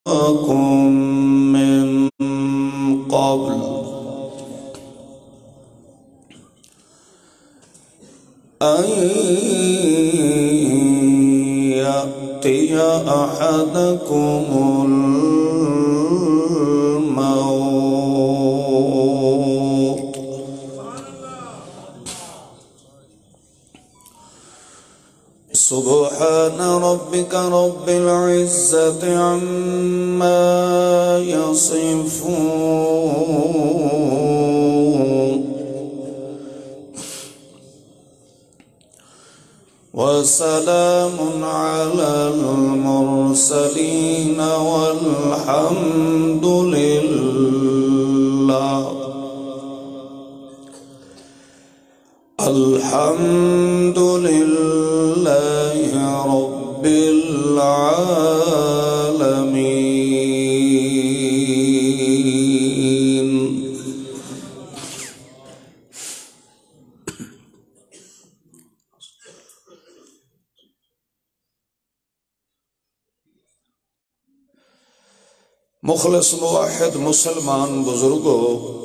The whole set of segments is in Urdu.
من قبل أن يأتي أحدكم الموت سبحان ربك رب العزة عما يصفون وسلام على المرسلين والحمد لله الحمد لله رب العالمين. مخلص موحد مسلمان بزرگوں،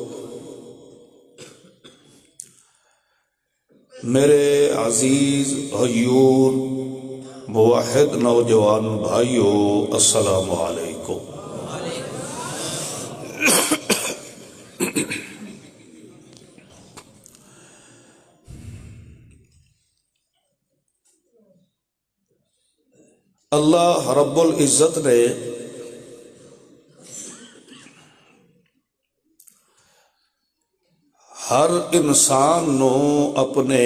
میرے عزیز غیور موحد نوجوان بھائیوں، السلام علیکم۔ اللہ رب العزت نے ہر انسان نو اپنے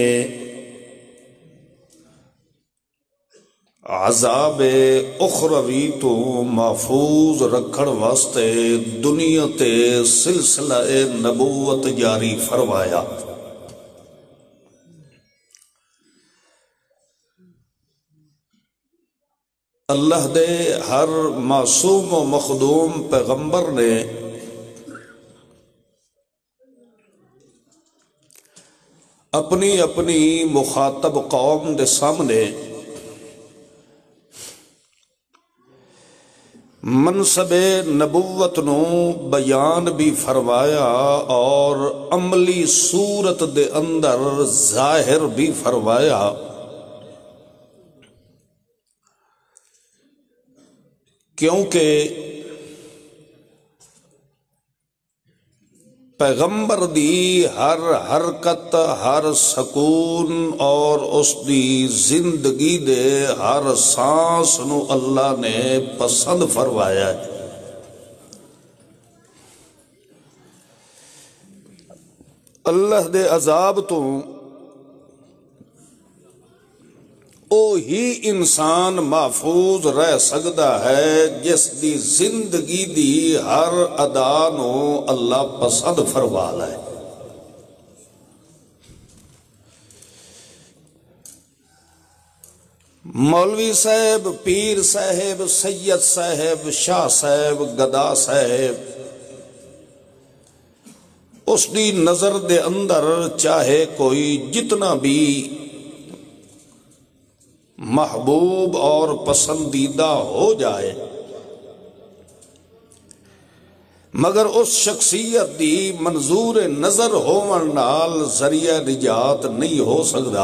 عذاب اخروی تو محفوظ رکھن واسطے دنیا تے سلسلہ نبوت جاری فرمایا۔ اللہ دے ہر معصوم و مخدوم پیغمبر نے اپنی اپنی مخاطب قوم دے سامنے منصب نبوت نو بیان بھی فرمایا اور عملی صورت دے اندر ظاہر بھی فرمایا۔ کیونکہ پیغمبر دی ہر حرکت، ہر سکون اور اس دی زندگی دے ہر سانس نو اللہ نے پسند فرمایا ہے۔ اللہ دے عذاب تو اوہی انسان محفوظ رہ سکتا ہے جس دی زندگی دی ہر ادا نو اللہ پسند فرما لے۔ مولوی صاحب، پیر صاحب، سید صاحب، شاہ صاحب، گدا صاحب، اس دی نظر دے اندر چاہے کوئی جتنا بھی محبوب اور پسندیدہ ہو جائے، مگر اس شخصیت دی منظور نظر ہون نال ذریعہ نجات نہیں ہو سکتا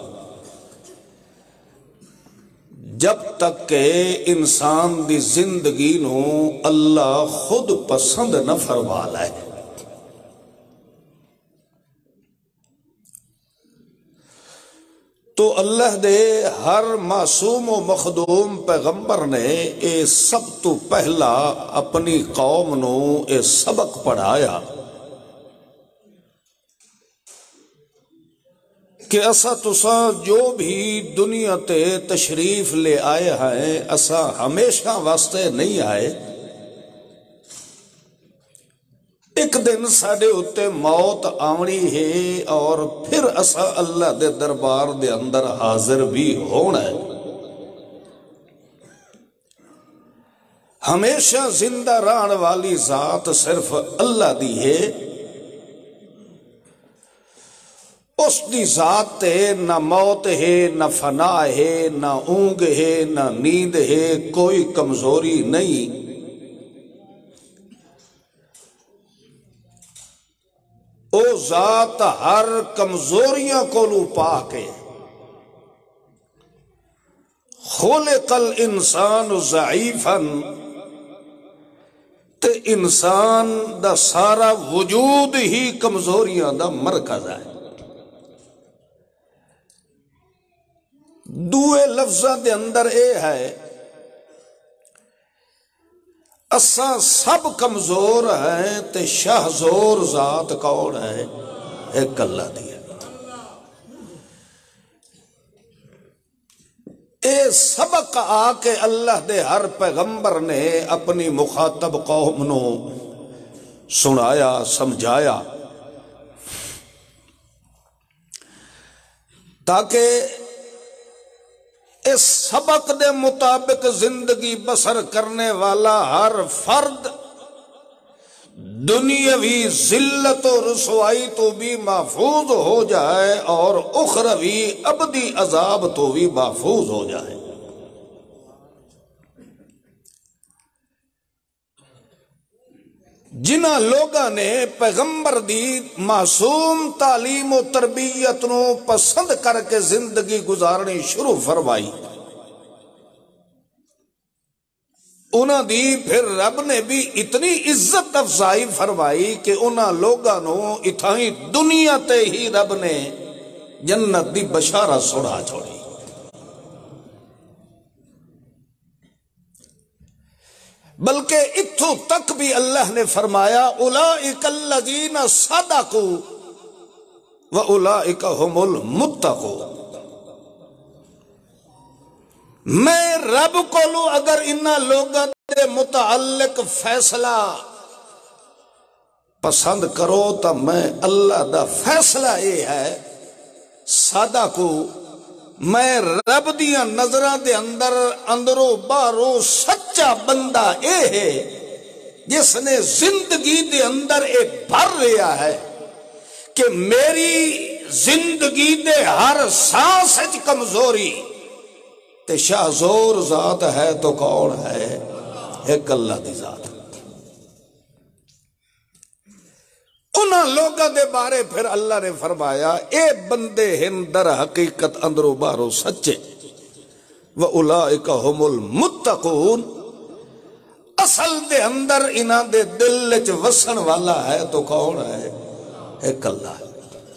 جب تک کہ انسان دی زندگی نو اللہ خود پسند نہ فرما لے۔ تو اللہ دے ہر معصوم و مخدوم پیغمبر نے اے سب تو پہلا اپنی قوم نو اے سبق پڑھایا کہ اسا تساں جو بھی دنیا تے تشریف لے آئے ہیں اسا ہمیشہ واسطے نہیں آئے۔ ایک دن ساڑے اتے موت آمنی ہے اور پھر اسا اللہ دے دربار دے اندر حاضر بھی ہونا ہے۔ ہمیشہ زندہ رہن والی ذات صرف اللہ دی ہے۔ اس دی ذات تے نہ موت ہے، نہ فنا ہے، نہ اونگ ہے، نہ نیند ہے، کوئی کمزوری نہیں۔ او ذات ہر کمزوریاں کو لو پا کے خلق الانسان ضعیفا تے انسان دا سارا وجود ہی کمزوریاں دا مرکز ہے۔ دوے لفظاں دے اندر اے ہے اساں سب کمزور ہیں تے شاہ زور ذات کون ہے؟ ایک اللہ دی ہے۔ اے سبق آ کے اللہ دے ہر پیغمبر نے اپنی مخاطب قوم نو سنایا سمجھایا تاکہ اس سبق دے مطابق زندگی بسر کرنے والا ہر فرد دنیاوی ذلت و رسوائی تو بھی محفوظ ہو جائے اور اخروی ابدی عذاب تو بھی محفوظ ہو جائے۔ جنہ لوگاں نے پیغمبر دی معصوم تعلیم و تربیت نو پسند کر کے زندگی گزارنی شروع فرمائی، انہاں دی پھر رب نے بھی اتنی عزت افزائی فرمائی کہ انہاں لوگاں نو اتھائی دنیا تے ہی رب نے جنت دی بشارت سنا چھوڑی۔ بلکہ اتھو تک بھی اللہ نے فرمایا اولئک الذین صدقوا واولئک هم المتقون۔ میں رب کو لوں اگر انہاں لوگاں دے متعلق فیصلہ پسند کرو تو میں اللہ دا فیصلہ یہ ہے صدقوا، میں رب دیاں نظراں دے اندرو بارو سچا بندہ اے ہے جس نے زندگی دے اندر اے بھر رہا ہے کہ میری زندگی دے ہر سانس وچ کمزوری تے شاہ زور ذات ہے تو کون ہے؟ ایک اللہ دی ذات۔ انہاں لوگاں دے بارے پھر اللہ نے فرمایا اے بندے ہن در حقیقت اندرو بارو سچے، وَأُولَئِكَ هُمُ الْمُتَّقُونَ، اصل دے اندر انہاں دے دل وچ وسن والا ہے تو کون ہے؟ ایک اللہ ہے۔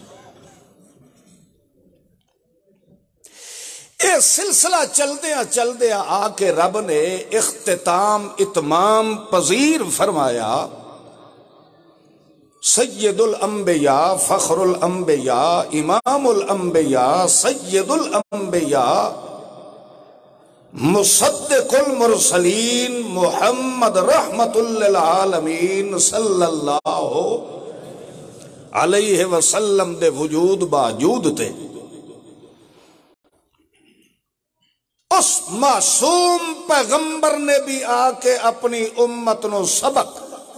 اے سلسلہ چلدیاں آ کے رب نے اختتام اتمام پذیر فرمایا سید الانبیاء فخر الانبیاء امام الانبیاء سید الانبیاء مصدق المرسلین محمد رحمت للعالمین صلی اللہ علیہ وسلم دے وجود باوجود تے اس معصوم پیغمبر نے بھی آ کے اپنی امت نو سبق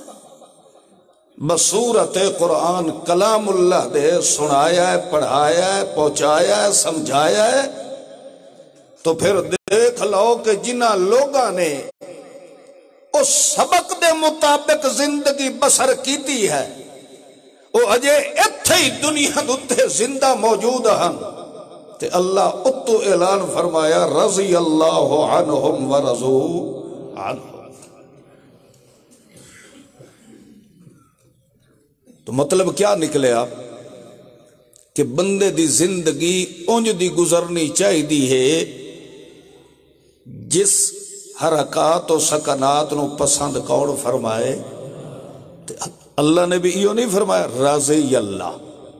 بصورت قرآن کلام اللہ دے سنایا ہے، پڑھایا ہے، پہنچایا ہے، سمجھایا ہے۔ تو پھر دیکھ لو کہ جنہ لوگاں نے اس سبق دے مطابق زندگی بسر کیتی ہے وہ اجے اتھے ہی دنیا دوتے زندہ موجود ہیں تے اللہ اتو اعلان فرمایا رضی اللہ عنہم ورضو عنہ۔ تو مطلب کیا نکلے آپ کہ بندے دی زندگی اونج دی گزرنی چاہی دی ہے جس حرکات و سکنات نو پسند کون فرمائے؟ اللہ نے بھی یہ نہیں فرمایا راضی اللہ،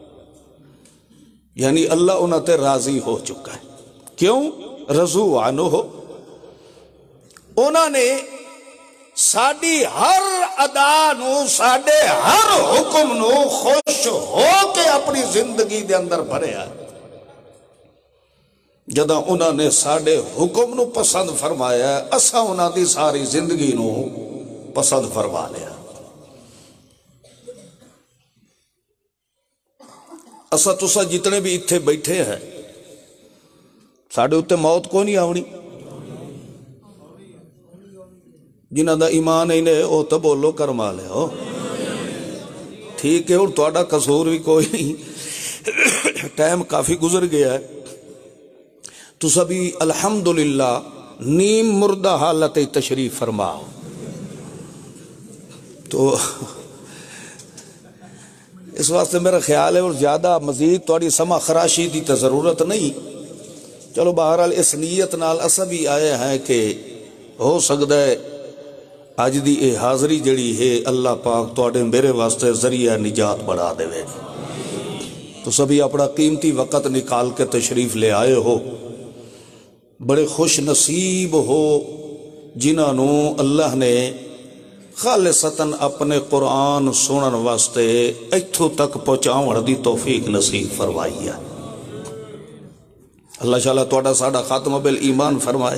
یعنی اللہ انہاں تے راضی ہو چکا ہے۔ کیوں؟ رضو عنہ، انہاں نے ساڑی ہر ادا نو ساڑے ہر حکم نو خوش ہو کے اپنی زندگی دے اندر بھرے آئے۔ جدہ انہاں نے ساڑے حکم نو پسند فرمایا ہے اسا انہاں دی ساری زندگی نو پسند فرما لیا۔ اسا تسا جتنے بھی اتھے بیٹھے ہیں ساڑے اتے موت کو نہیں آونی، جنہ دا ایمان ہی نے او تو بولو کرما لے ہو ٹھیک ہے، اور تہاڈا قصور بھی کوئی نہیں، ٹائم کافی گزر گیا ہے، تو سبھی الحمدللہ نیم مردہ حالت تشریف فرماؤ. تو اس واسطے میرا خیال ہے اور زیادہ مزید تھوڑی سما خراشی دی تو ضرورت نہیں. چلو بہرحال اس نیت نال اسا بھی آئے ہیں کہ ہو سکتا ہے اج دی اے حاضری جڑی ہے اللہ پاک تواڈے میرے واسطے ذریعہ نجات بنا دے. تو سبھی اپنا قیمتی وقت نکال کے تشریف لے آئے ہو، بڑے خوش نصیب ہو جنہوں اللہ نے خالصتاً اپنے قرآن سنن واسطے ایتھوں تک پہنچاون دی توفیق نصیب فرمائی ہے. اللہ تعالیٰ تہاڈا ساڈا خاتمہ بالایمان فرمائے.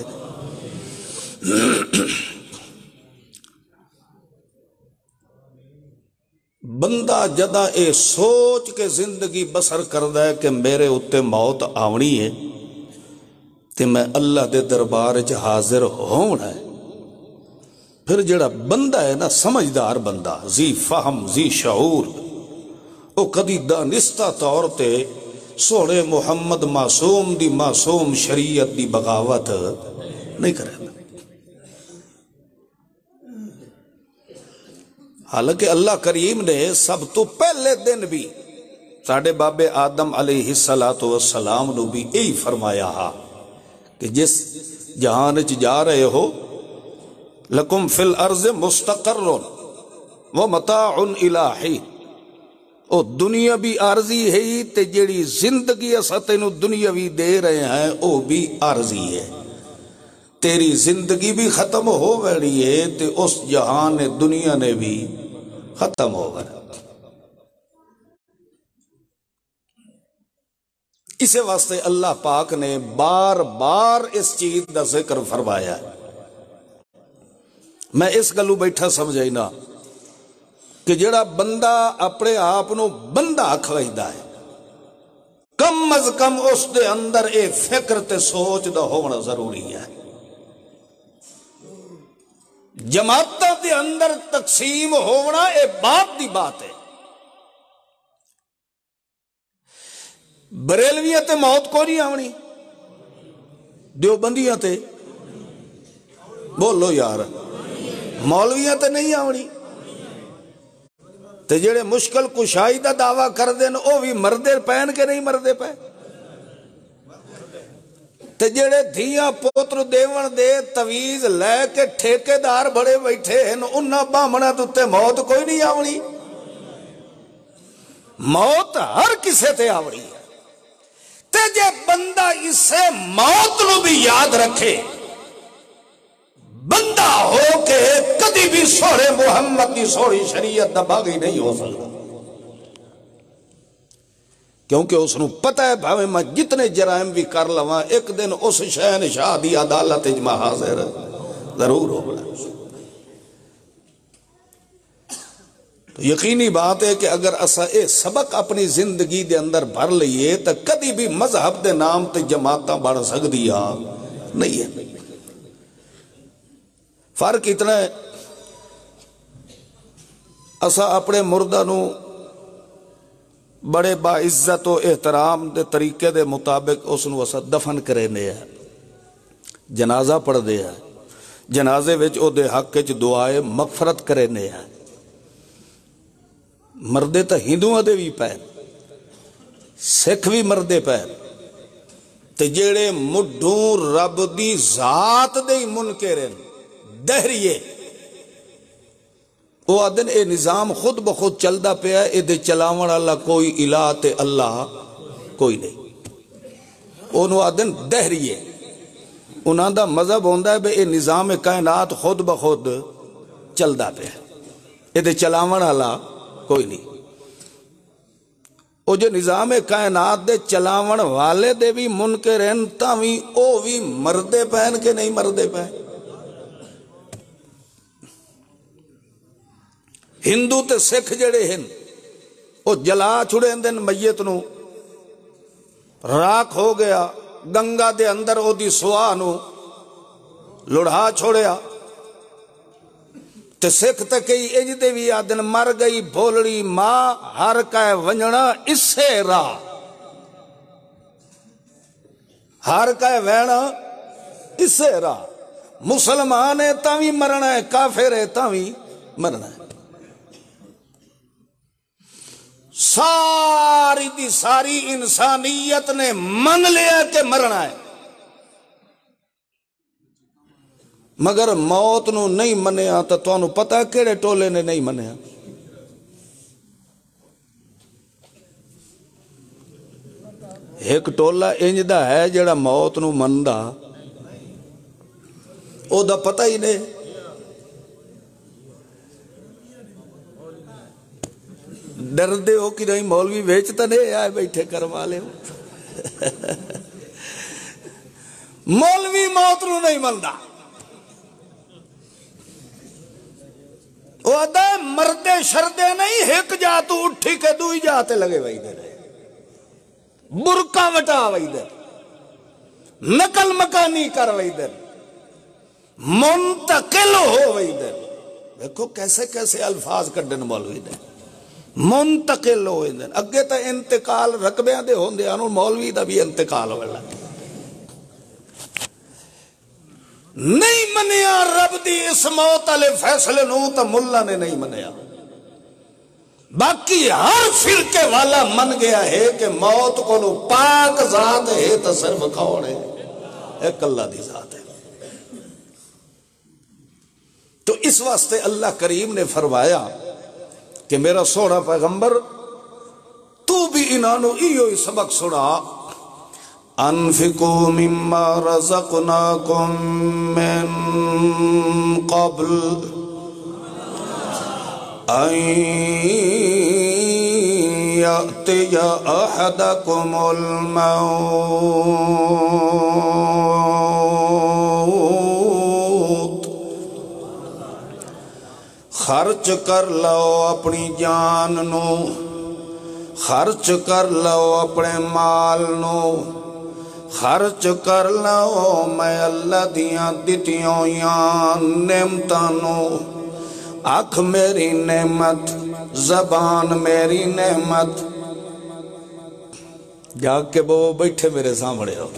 بندہ جدا اے سوچ کے زندگی بسر کردا ہے کہ میرے اتے موت آونی ہے تے میں اللہ دے دربار وچ حاضر ہونا ہے، پھر جڑا بندہ ہے نا سمجھدار بندہ، ذی فہم ذی شعور، او کدی دانستہ طور تے سونے محمد معصوم دی معصوم شریعت دی بغاوت نہیں کرے. حالانکہ اللہ کریم نے سب تو پہلے دن بھی ساڈے بابے آدم علیہ السلام نو بھی یہی فرمایا ہا کہ جس جہان وچ جا رہے ہو لکم فی الارض مستقر و متاع الی حین، او دنیا بھی عارضی ہے تے جیڑی زندگی اسا تینوں دنیاوی دے رہے ہیں او بھی عارضی ہے. تیری زندگی بھی ختم ہو گئی ہے تے اس جہان دنیا نے بھی ختم ہو گیا. اسے واسطے اللہ پاک نے بار بار اس چیز کا ذکر فرمایا ہے. میں اس گلو بیٹھا سمجھائی نا کہ جڑا بندہ اپنے آپ نو بندہ کھوائیدا ہے، کم از کم اس دے اندر اے فکر تے سوچ دا ہونا ضروری ہے. جماعتاں دے اندر تقسیم ہونا اے بات دی بات ہے. بریلویاں تے موت کو نہیں آونی، دیوبندیاں تے بولو یار، مولویاں تے نہیں آونی. تے جڑے مشکل کشائی دا دعویٰ کر دین او بھی مردے پہن کے نہیں مردے پہ. تے جڑے دھیاں پوتر دیون دے تویز لے کے ٹھیکیدار بڑے بیٹھے ہیں انہاں بامنا تے موت کوئی نہیں آونی. موت ہر کسے تے آونی ہے. تے جے بندہ اسے موت نو بھی یاد رکھے، بندہ ہو کے کدی بھی سونے محمد کی سوڑی شریعت دا باغی نہیں ہو سکتا. کیونکہ اس نو پتہ ہے بھاوے میں جتنے جرائم بھی کر لواں ایک دن اس شہنشاہ دی عدالت اجماع حاضر ضرور ہوگا. تو یقینی بات ہے کہ اگر اسا اے سبق اپنی زندگی دے اندر بھر لئیے تو کدی بھی مذہب دے نام تے جماعتاں بڑھ سکتی نہیں ہے. فرق اتنا ہے اسا اپنے مردہ نو بڑے باعزت و احترام دے طریقے دے مطابق اس نو اسا دفن کرینے ہیں، جنازہ پڑھ دے ہیں، جنازے وچ او دے حق وچ دعائے مغفرت کرینے ہیں. مردے تا ہندوؤں دے بھی پہن، سکھ بھی مردے پہن. تے جیڑے مڈھوں رب دی ذات دے منکرن دہریے وہ آدن اے نظام خود بخود چلدا پیا اے دے چلاون والا کوئی الہ تے اللہ کوئی نہیں. انہوں آدن دہریے، انہاں دا مذہب ہوندا ہے بے اے نظام کائنات خود بخود چلدا پیا اے دے چلاون والا کوئی نہیں. او جو نظام کائنات دے چلاون والے دے بھی منکر ہیں تاوی او بھی مردے پہن کے نہیں مردے پہن. ہندو تے سکھ جڑے ہیں او جلا چھڑے اندن میت نو، راکھ ہو گیا گنگا دے اندر او دی سوا نو لڑھا چھوڑیا. تے سکھ تے کئی اج دے بھی آدن مر گئی بھولڑی ماں ہر کائے ونجنا اسے راہ ہر کائے وینا اسے راہ مسلمان ہے تاوی مرنا ہے کافر ہے تاوی مرنا ہے ساری دی ساری انسانیت نے من لیا کہ مرنا ہے مگر موت نو نہیں منیا تو تانوں پتا کیڑے ٹولے نے نہیں منیا ایک ٹولا انج دا ہے جڑا موت نو مندا او دا پتہ ہی نہیں ڈر دے ہو کہ نہیں مولوی ویچتا نہیں آئے بیٹھے کروا لے مولوی موت نو نہیں مندا وہ آدھا مردے شردے نہیں ایک جا تو اٹھی کے دوئی جاتے لگے وہی دے برکا وٹا وہی دے نقل مکانی کر وہی دے منتقل ہو وہی دے دیکھو کیسے کیسے الفاظ کڈن مولوی دے منتقل ہو وہی دے اگے تا انتقال رقبیاں دے ہوندے آنو مولوی دا بھی انتقال ہو لگے نہیں منیا رب دی اس موت علی فیصلے نو تا ملا نے نہیں منیا باقی ہر فرقے والا من گیا ہے کہ موت کو نو پاک ذات ہے تا صرف کون ہے ایک اللہ دی ذات ہے تو اس واسطے اللہ کریم نے فرمایا کہ میرا سونا پیغمبر تو بھی انہوں ایو سبق سنا انفقوا مما رزقناکم من قبل ان یأتی احدکم الموت خرچ کر لو اپنی جان نو خرچ کر لو اپنے مال نو خرچ کر لو میں اللہ دیاں دتیوں یا نعمتانو آنکھ میری نعمت زبان میری نعمت جا کے وہ بیٹھے میرے سامنے ہو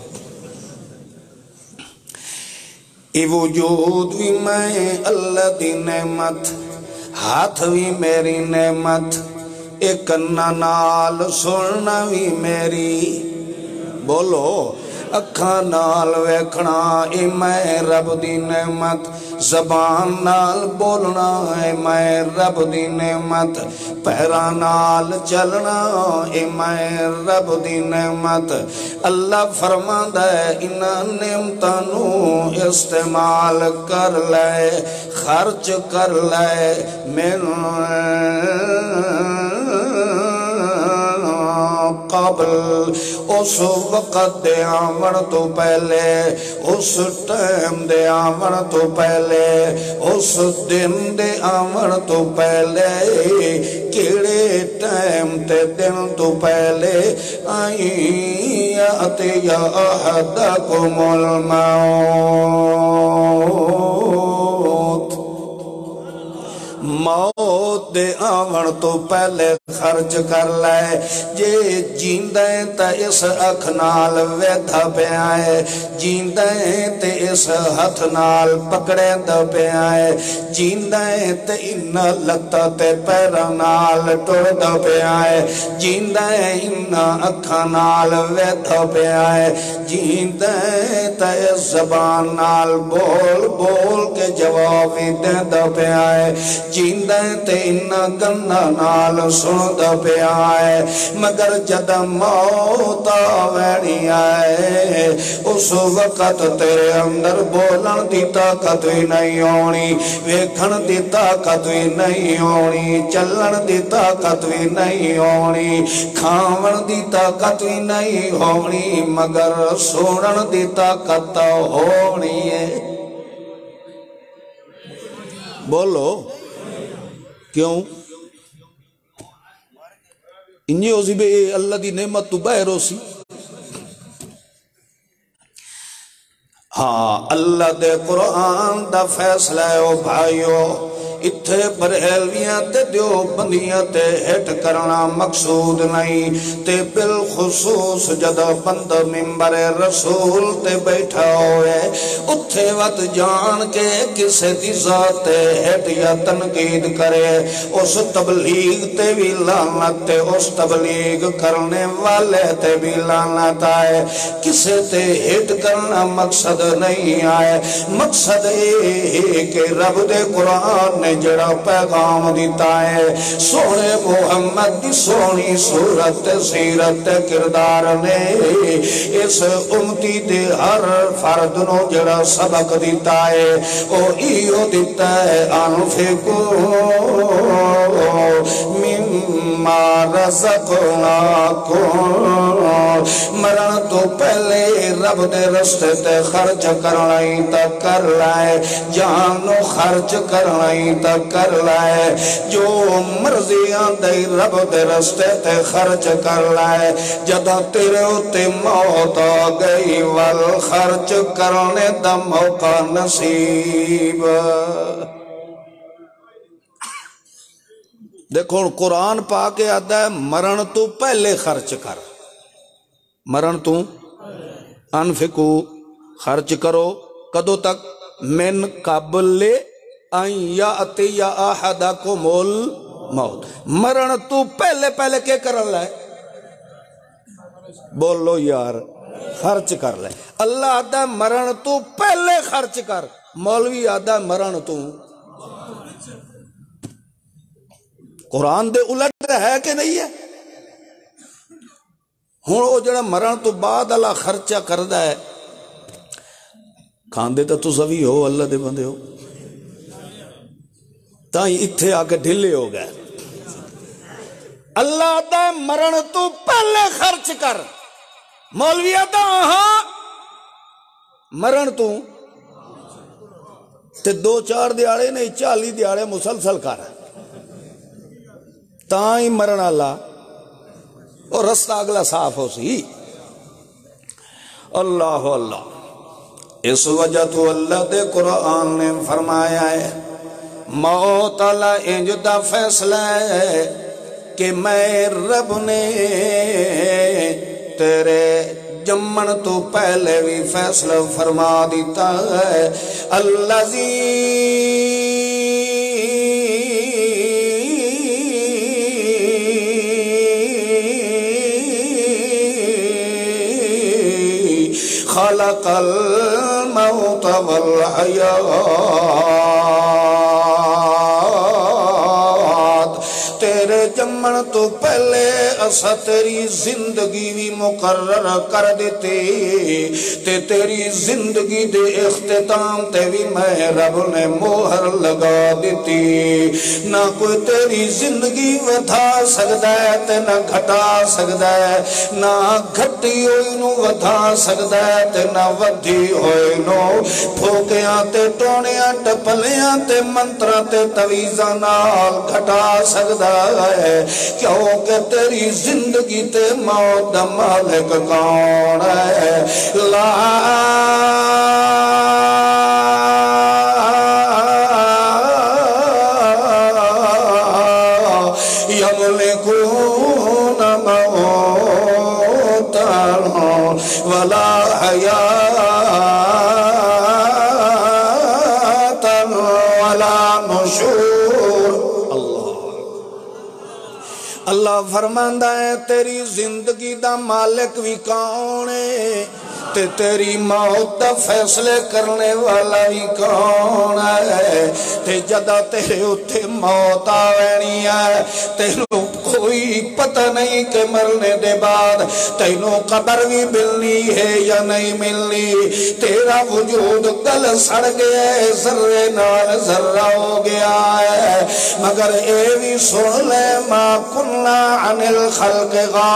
ای وجود بھی میں اللہ دی نعمت ہاتھ بھی میری نعمت ایک نال سننا بھی میری بولو اکھاں نال ویکھنا اے میں رب دی نعمت زبان نال بولنا اے میں رب دی نعمت پیراں نال چلنا اے میں رب دی نعمت اللہ فرماندا ہے انہاں نعمتاں نو استعمال کر لے خرچ کر لے قبل اس وقت دے آمن تو پہلے اس ٹائم دے آمن تو پہلے اس دن دے آمن تو پہلے کیڑے ٹائم تے دن تو پہلے آئی آتی یا احدکم الموت موت دے آون تو پہلے خرچ کر لائے جے جیندیں تا اس اکھ نال ویدھا پہ آئے جیندیں تے اس ہتھ نال پکڑے دا پہ آئے جیندیں تے ان لتا تے پیرا نال ٹوڑ دا پہ آئے جیندیں ان اکھا نال ویدھا پہ آئے جیندیں تے اس زبان نال بول بول کے جوابی دے دا پہ آئے جیندیں تے انہا گنہ نال سن دا پہ آئے مگر جد موت آوینی آئے اس وقت تیرے اندر بولن دی طاقت بھی نہیں ہونی ویکھن دی طاقت بھی نہیں ہونی چلن دی طاقت بھی نہیں ہونی کھاون دی طاقت بھی نہیں ہونی مگر سنن دی طاقت ہونی ہے بولو کیوں انجی ہو سی بے اللہ دی نعمت تو باہر ہو سی ہاں اللہ دے قرآن دا فیصلہ ہے او بھائیو اتھے بریلویاں تے دیوبندیاں تے ہٹ کرنا مقصود نہیں تے بالخصوص جدہ بند منبر رسول تے بیٹھا ہوئے اتھے وقت جان کے کسے دی ذات ہٹ یا تنقید کرے اس تبلیغ تے بھی لعنت تے اس تبلیغ کرنے والے تے بھی لعنت آئے کسے تے ہٹ کرنا مقصد نہیں آئے مقصد ہے کہ رب دے قرآن نے جڑا پیغام دیتا ہے سونے محمد دی سونی صورت سیرت کردار نے اس امتی دے ہر فرد نو جڑا سبق دیتا ہے او ایو دیتا ہے انفقو مما رزقناکم مرن تو پہلے رب دے رستے تے خرچ کرنائی تا کر لائے جانو خرچ کرنائی تا کر لائے جو مرضیاں دے رب دے رستے تے خرچ کر لائے جدہ تیرے ہوتے موت آ گئی والخرچ کرنے دا موقع نصیب دیکھو قرآن پاک آدھا ہے مرن تو پہلے خرچ کر مرن تو انفقو خرچ کرو کدو تک من قبل ان یاتی احدکم الموت مرن تو پہلے پہلے کیا کر لائے بولو یار خرچ کر لائے اللہ آدھا مرن تو پہلے خرچ کر مولوی آدھا مرن تو قرآن دے الٹ ہے کہ نہیں ہے ہوں وہ جڑا مرن تو بعد اللہ خرچہ کردہ ہے کھاندے تو سبھی ہو اللہ دے بندے ہو تائیں اتھے آکے ڈھلے ہو گئے اللہ دا مرن تو پہلے خرچ کر مولوی دا ہاں مرن تو تے 2-4 دیاڑے نہیں 40 دیاڑے مسلسل کر تائیں مرن اللہ اور رستہ اگلا صاف ہو سی اللہ اللہ اس وجہ تو اللہ دے قرآن نے فرمایا ہے موت اللہ انجدہ فیصلہ ہے کہ میں رب نے تیرے جمن تو پہلے بھی فیصلہ فرما دیتا ہے الذی خلق الموت والحیات تیرے جمن تو پہلے اسا تیری زندگی بھی مقرر کر دیتے تے تیری زندگی دے اختتام تے بھی میں رب نے مہر لگا دیتی نہ کوئی تیری زندگی ودھا سکتا ہے تے نہ گھٹا سکتا ہے نہ گھٹی ہوئی نو ودھا سکتا ہے تے نہ ودھی ہوئی نو پھوکیاں تے ٹونیاں ٹپلیاں تے منترہ تے تویزہ نال گھٹا سکتا ہے کیونکہ تیری زندگی تے موت دا مالک کون ہے لا یملکون موتا ولا حیاتا ولا نشور اللہ فرماندہ ہے تیری زندگی دا مالک بھی کون ہے تے تیری موت دا فیصلے کرنے والا بھی کون ہے تے جدہ تیرے اتھے موت آوینی ہے تینوں کوئی پتہ نہیں کہ مرنے دے بعد تینوں قبر بھی ملنی ہے یا نہیں ملنی تیرا وجود گل سڑ گیا ہے ذرے نال ذرہ ہو گیا ہے مگر اے بھی سن لے ما کننا عن الخلق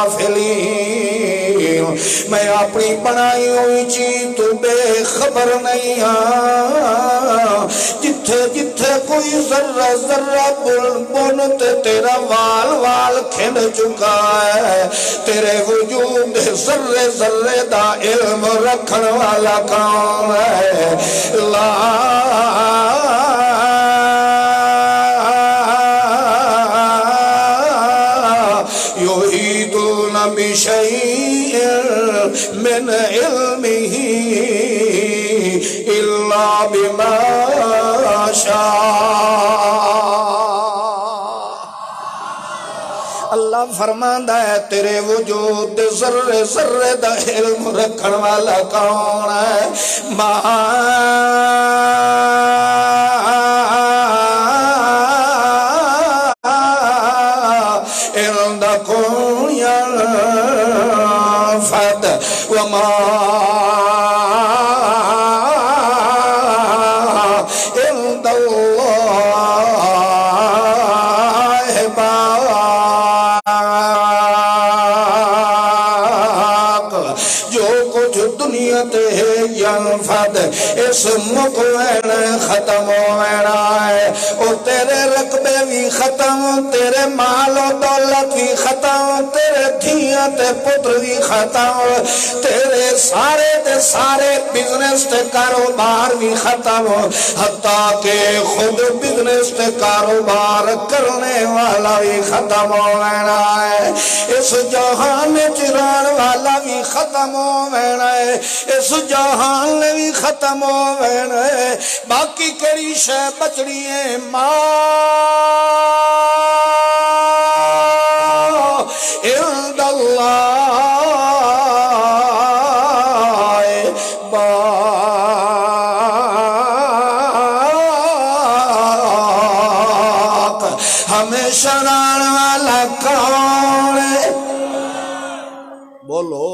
غافلین میں اپنی بنائی ہوئی چیز تو بے خبر نہیں ہاں جتھے جتھے کوئی ذرہ ذرہ بنتے تیرا وال وال کھن چکا ہے تیرے وجود ذرے ذرے دا علم رکھن والا کون ہے لا من علمه إلا بما شاء۔ اللہ فرماندا ہے تیرے وجود دے ذرے ذرے دا علم رکھن والا کون ہے؟ عندكم ينفد وما عند الله باق۔ جو کچھ دنیا تے ہے ینفد اس مکوین ختم ہونا ہے، اور تیرے رقبے بھی ختم، تیرے مال و دولت بھی ختم، تیرے دھیاں تے پتر بھی ختم، تیرے سارے تے سارے بزنس تے کاروبار بھی ختم، حتیٰ کہ خود بزنس تے کاروبار کرنے والا بھی ختم ہونا ہے، اس جہان میں چران والا بھی ختم ہونا ہے، اس جہان میں بھی ختم ہونا ہے، باقی کری شے بچڑی ہے عند اللہ باق۔ ہمیشہ رہن والا کون ہے؟ بولو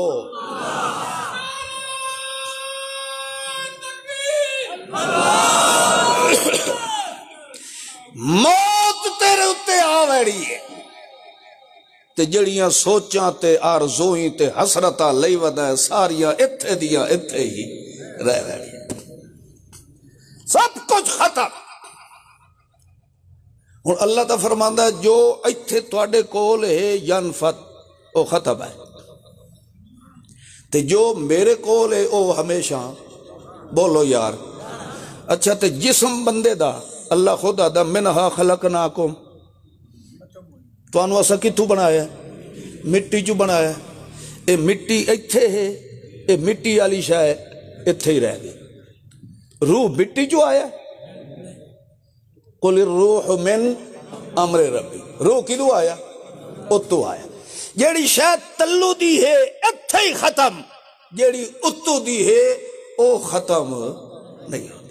موت تیرے اتے آوڑی ہے تے جڑیاں سوچاں تے آرزوئیں تے حسرتاں لئی ودا ہے ساریاں اتھے دیاں اتھے ہی رہ وڑی ہے، سب کچھ ختم۔ اور اللہ تا فرماندہ ہے جو اتھے توڑے کول ہے ینفت او ختم ہے، تے جو میرے کول ہے او ہمیشہ۔ بولو یار اچھا تے جسم بندے دا اللہ خدا دا منہا خلقناکم، تو انو اسا کتھو بنایا ہے؟ مٹی چو بنایا ہے، اے مٹی ایتھے ہے، اے مٹی علی شاہ ہے ایتھے ہی رہ گئی، روح مٹی چو آیا ہے، قل الروح من امر ربی، روح کدو آیا؟ اتو آیا، جیڑی شاہ تلو دی ہے ایتھے ہی ختم، جیڑی اتو دی ہے او ختم نہیں ہوتی۔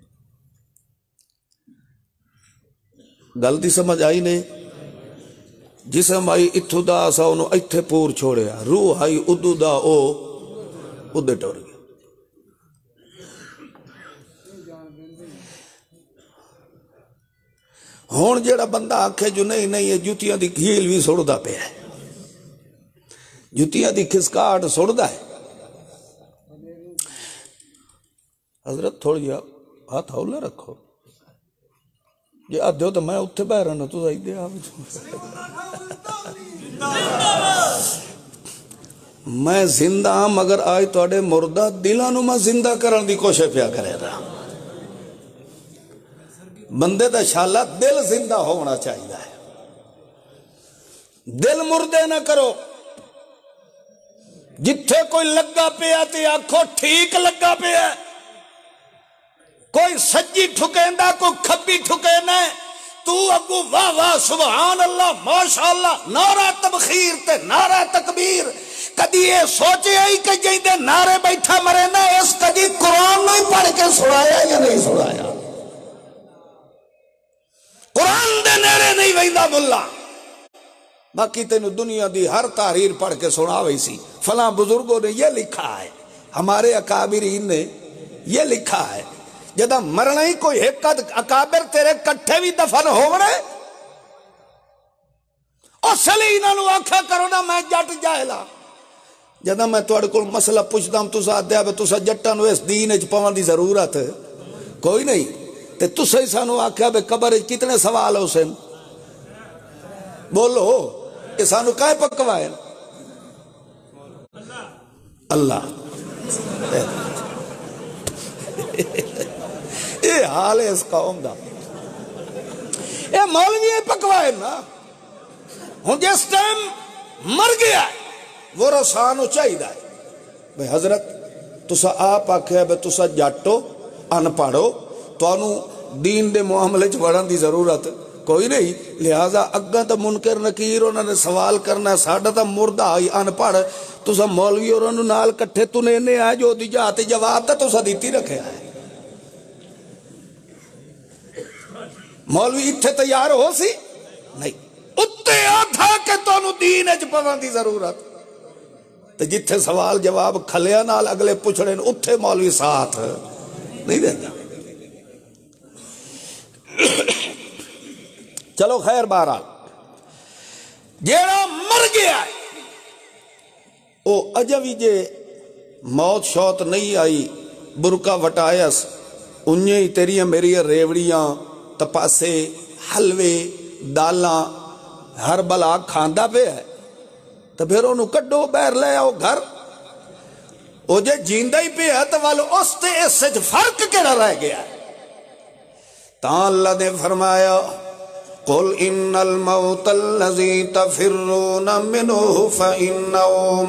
غلطی سمجھ آئی نہیں؟ جسم آئی اتھو دا سا انہوں ایتھے پور چھوڑیا، روح آئی ادو دا او ادھے ٹور گیا۔ ہون جیڑا بندہ آنکھے جو نہیں نہیں ہے جوتیاں دی کھیل بھی سوڑ دا پہ ہے، جوتیاں دی کھسکاٹ سوڑ دا ہے۔ حضرت تھوڑی ہاتھ ہولے رکھو جی آدھے ہو تو میں اتھے بہ رہا تو سائی دے آپ میں زندہ ہاں مگر آج توڑے مردہ دلانو میں زندہ کرن دی کوشش پیا کرے رہا، بندے دا شالہ دل زندہ ہونا چاہیے ہے، دل مردے نہ کرو، جتھے کوئی لگا پہ آتی آنکھو ٹھیک لگا پہ ہے، کوئی سجی ٹھکیندہ کوئی کھبی ٹھکیندہ تو اگو واہ واہ سبحان اللہ ماشاءاللہ نعرہ تبخیر تے نعرہ تکبیر کدی یہ سوچے آئی کہ جائیں نعرے بیٹھا مرے نا اس کدی قرآن نہیں پڑھ کے سڑایا یا نہیں سڑایا؟ قرآن دے نعرے نہیں ویندہ ملا، باقی تینو دنیا دی ہر تحریر پڑھ کے سنا ویسی فلاں بزرگوں نے یہ لکھا ہے، ہمارے اکابرین نے یہ لکھا ہے، جدہ مرنا ہی کوئی حقت اکابر تیرے کٹھے بھی دفن ہو رہے اور سلینا نو آنکھا کرو نا میں جٹ جاہلا، جدہ میں توڑ کو مسئلہ پوچھتا ہوں تو ساتھ دیا بے تو سا جٹا نو اس دین اچ پوان دی ضرورت ہے کوئی نہیں، تے تو سہی سانو آنکھا بے قبر اچ کتنے سوال ہو سن بولو یہ سانو کائے پکوائے اللہ یہ حال ہے اس قوم دا، یہ مولوی پکوائے نا ہوں جس ٹائم مر گیا ہے وہ رسانو چاہی دا ہے بھئی حضرت تسا آپ آکھیا بھئی تسا جاٹو ان پڑھو تو انہوں دین دے معاملے چڑھن دی ضرورت کوئی نہیں، لہذا اگاں تا منکر نکیر انہوں نے سوال کرنا ساڑھا تا مردہ آئی ان پڑھ تسا مولوی اور انہوں نال کٹھے تنے نے آئے جو دی جاتے جواب تا تسا دیتی رکھے آئے مولوی اتھے تیار ہو سی نہیں اتے آتھا کہ تو انہوں دین اچ پوان دی ضرورت تو جتھے سوال جواب کھلیا نال اگلے پچھڑے اتھے مولوی ساتھ نہیں دیتا چلو خیر بہرحال جیڑا مر گیا ہے او اجوی جے موت شوت نہیں آئی برکا وٹایس انہیں ہی تیریاں میری ریوڑیاں تپاسے حلوے دالاں ہر بلا کھاندہ پہ ہے تو پھر انہوں کڈو بیر لے آؤ گھر او جے جیندہ ہی پہ ہے تو والو اس تے اس سے فرق کیڑا رہ گیا ہے تاں اللہ نے فرمایا قل ان الموت الذي تفرون منه فإنه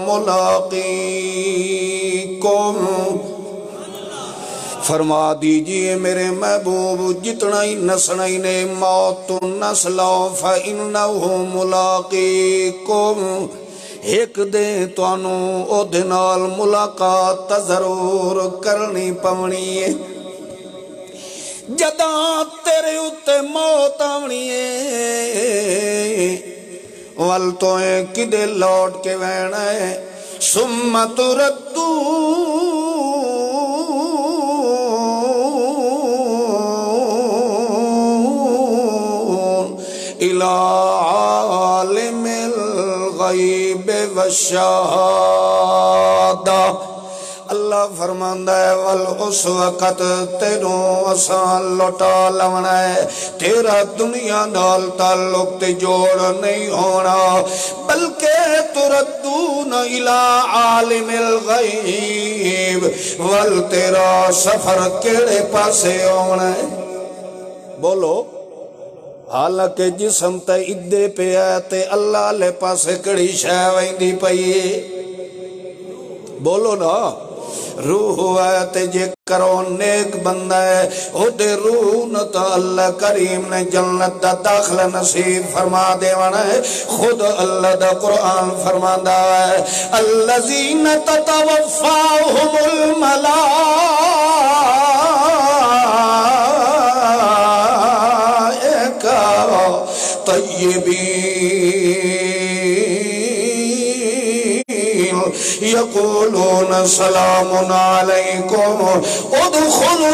ملاقيكم فرما دیجئے میرے محبوب جتنا ہی نسنائنے موت تو نسلو فإنه ملاقيكم ایک دے تو انو او دنال ملاقات ضرور کرنی پونی ہے جداں تیرے اتے موت آونی ہے وال تو ہے کدے لوٹ کے وینا ہے ثم تردون الى عالم الغیب والشہادہ اللہ فرماندہ ہے وال اس وقت تینوں آسان لوٹا لونا ہے تیرا دنیا نال تعلق تے جوڑ نہیں ہونا بلکہ تردون الى عالم الغیب وال تیرا سفر کیڑے پاسے ہونا ہے بولو حالانکہ جسم تے ادے پہ آتے اللہ لے پاسے کڑی شاہ ویندی پئیے بولو نا روح ہے تے جے کرو نیک بندہ ہے او دے روح نتا اللہ کریم نے جنت دا داخل نصیب فرما دے وانا ہے خود اللہ دا قرآن فرما دا ہے الذین تتوفاہم الملائکہ طیبین یقولون سلام علیکم ادخلوا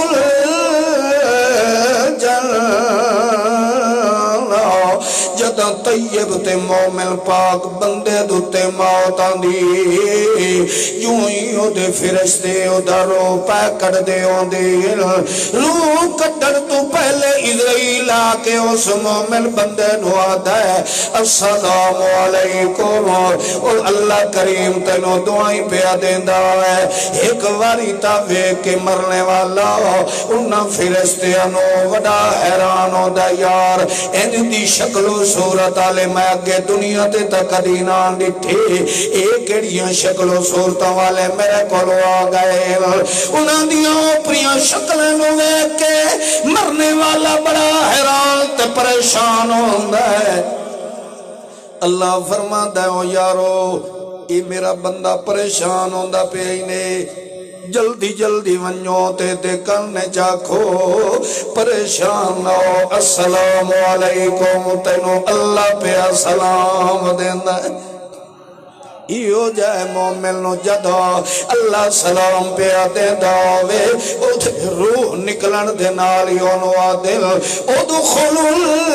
الجنہ جدہ طیب تے مومن پاک بندے دوتے موت آندی یوں ہی او دے فرشتے او دا رو پہ کڑ دے ہوں دے رو کڑ تو پہلے اسرائیل آکے اس مومن بندے نو آدھا ہے السلام علیکم اور اللہ کریم تینو دعائیں پہ آدھیندہ ہے ایک واری تاوے کے مرنے والا انہا فرشتے انو وڈا حیرانو دا یار این دی شکل و صورت آلے میں اگے دنیا تے تقدینان ڈٹھے ایک ایڑیاں شکل و صورتوں والے میرے کولو آگئے انہاں دیاں پریاں شکلیں نوے کے مرنے والا بڑا حیران تے پریشان ہوندہ ہے اللہ فرماتا ہے او یارو اے میرا بندہ پریشان ہوندہ پہ اینے جلدی جلدی ونجو تے کرنے چاکھو پریشان ہو السلام علیکم تینو اللہ پہ السلام دیندہ ہے ایو جائے مومن نو جدہ اللہ سلام پہ دیندہ ہوئے روح نکلن دے نالیوں نو آدل ادخلوا